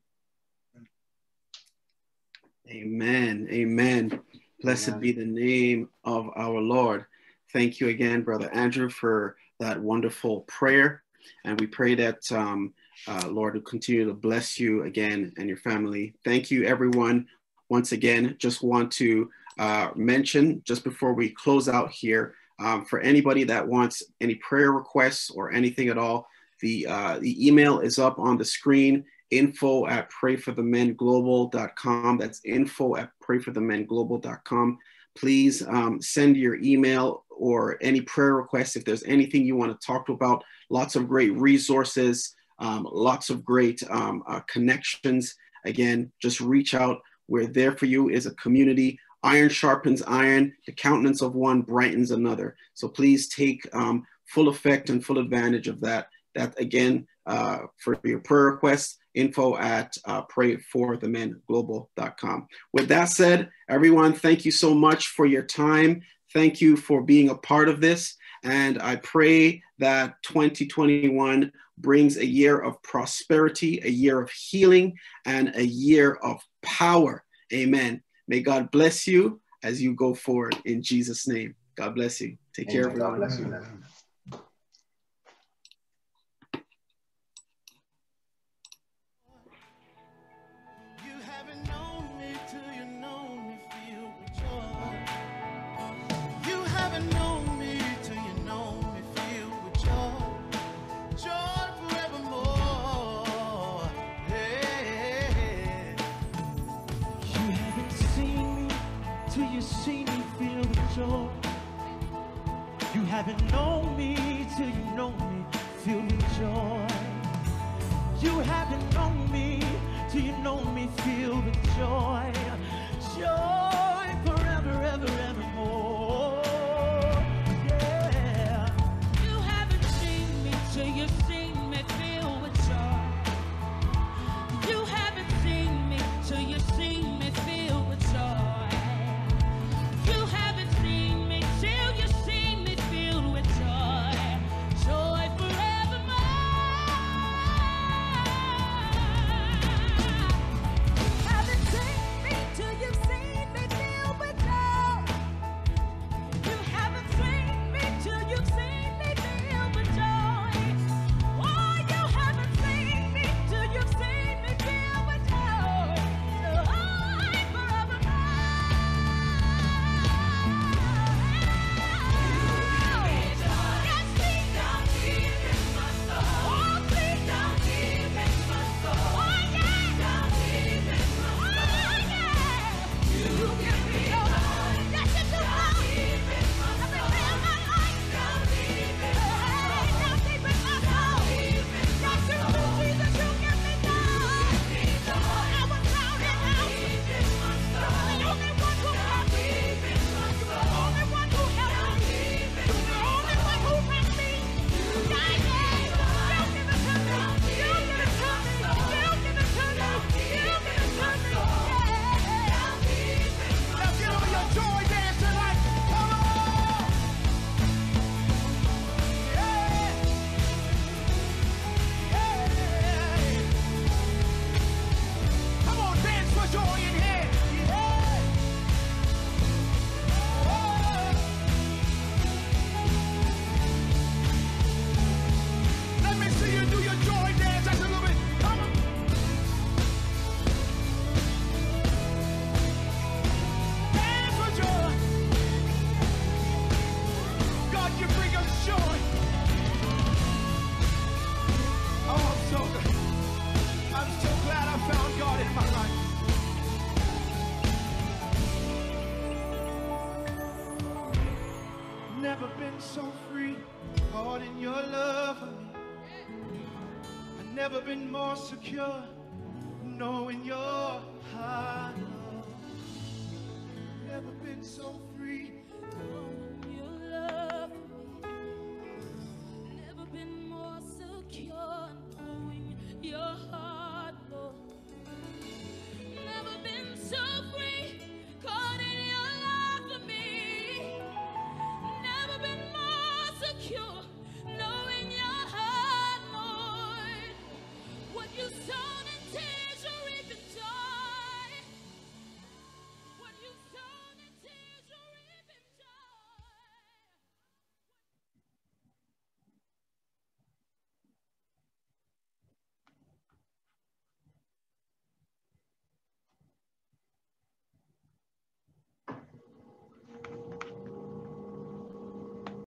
Amen. Amen. Blessed be the name of our Lord. Thank you again, Brother Andrew, for that wonderful prayer. And we pray that Lord will continue to bless you again and your family. Thank you, everyone. Once again, just want to mention, just before we close out here, for anybody that wants any prayer requests or anything at all, the email is up on the screen, info@prayforthemenglobal.com. That's info@prayforthemenglobal.com. Please send your email or any prayer requests if there's anything you want to talk about. Lots of great resources, lots of great connections. Again, just reach out. We're there for you as a community. Iron sharpens iron. The countenance of one brightens another. So please take full effect and full advantage of that. That again, for your prayer requests, info@prayforthemenglobal.com. With that said, everyone, thank you so much for your time. Thank you for being a part of this. And I pray that 2021 brings a year of prosperity, a year of healing, and a year of power. Amen. May God bless you as you go forward in Jesus' name. God bless you. Take care, everyone. God bless you. You haven't known me till you know me, feel the joy. You haven't known me till you know me, feel the joy. Joy forever, ever, evermore. Yeah. You haven't seen me till you've seen me, feel with joy. You haven't seen me till you've seen me, feel with joy. You haven't seen me till you've seen me filled with joy, joy forevermore. You haven't seen me till you've seen me filled with joy. You haven't seen me till you've seen me filled with joy. Oh, you haven't seen me till you've seen me filled with joy, joy forevermore. Never been so free, caught in your love for me. I've never been more secure, knowing your heart. Never been so free.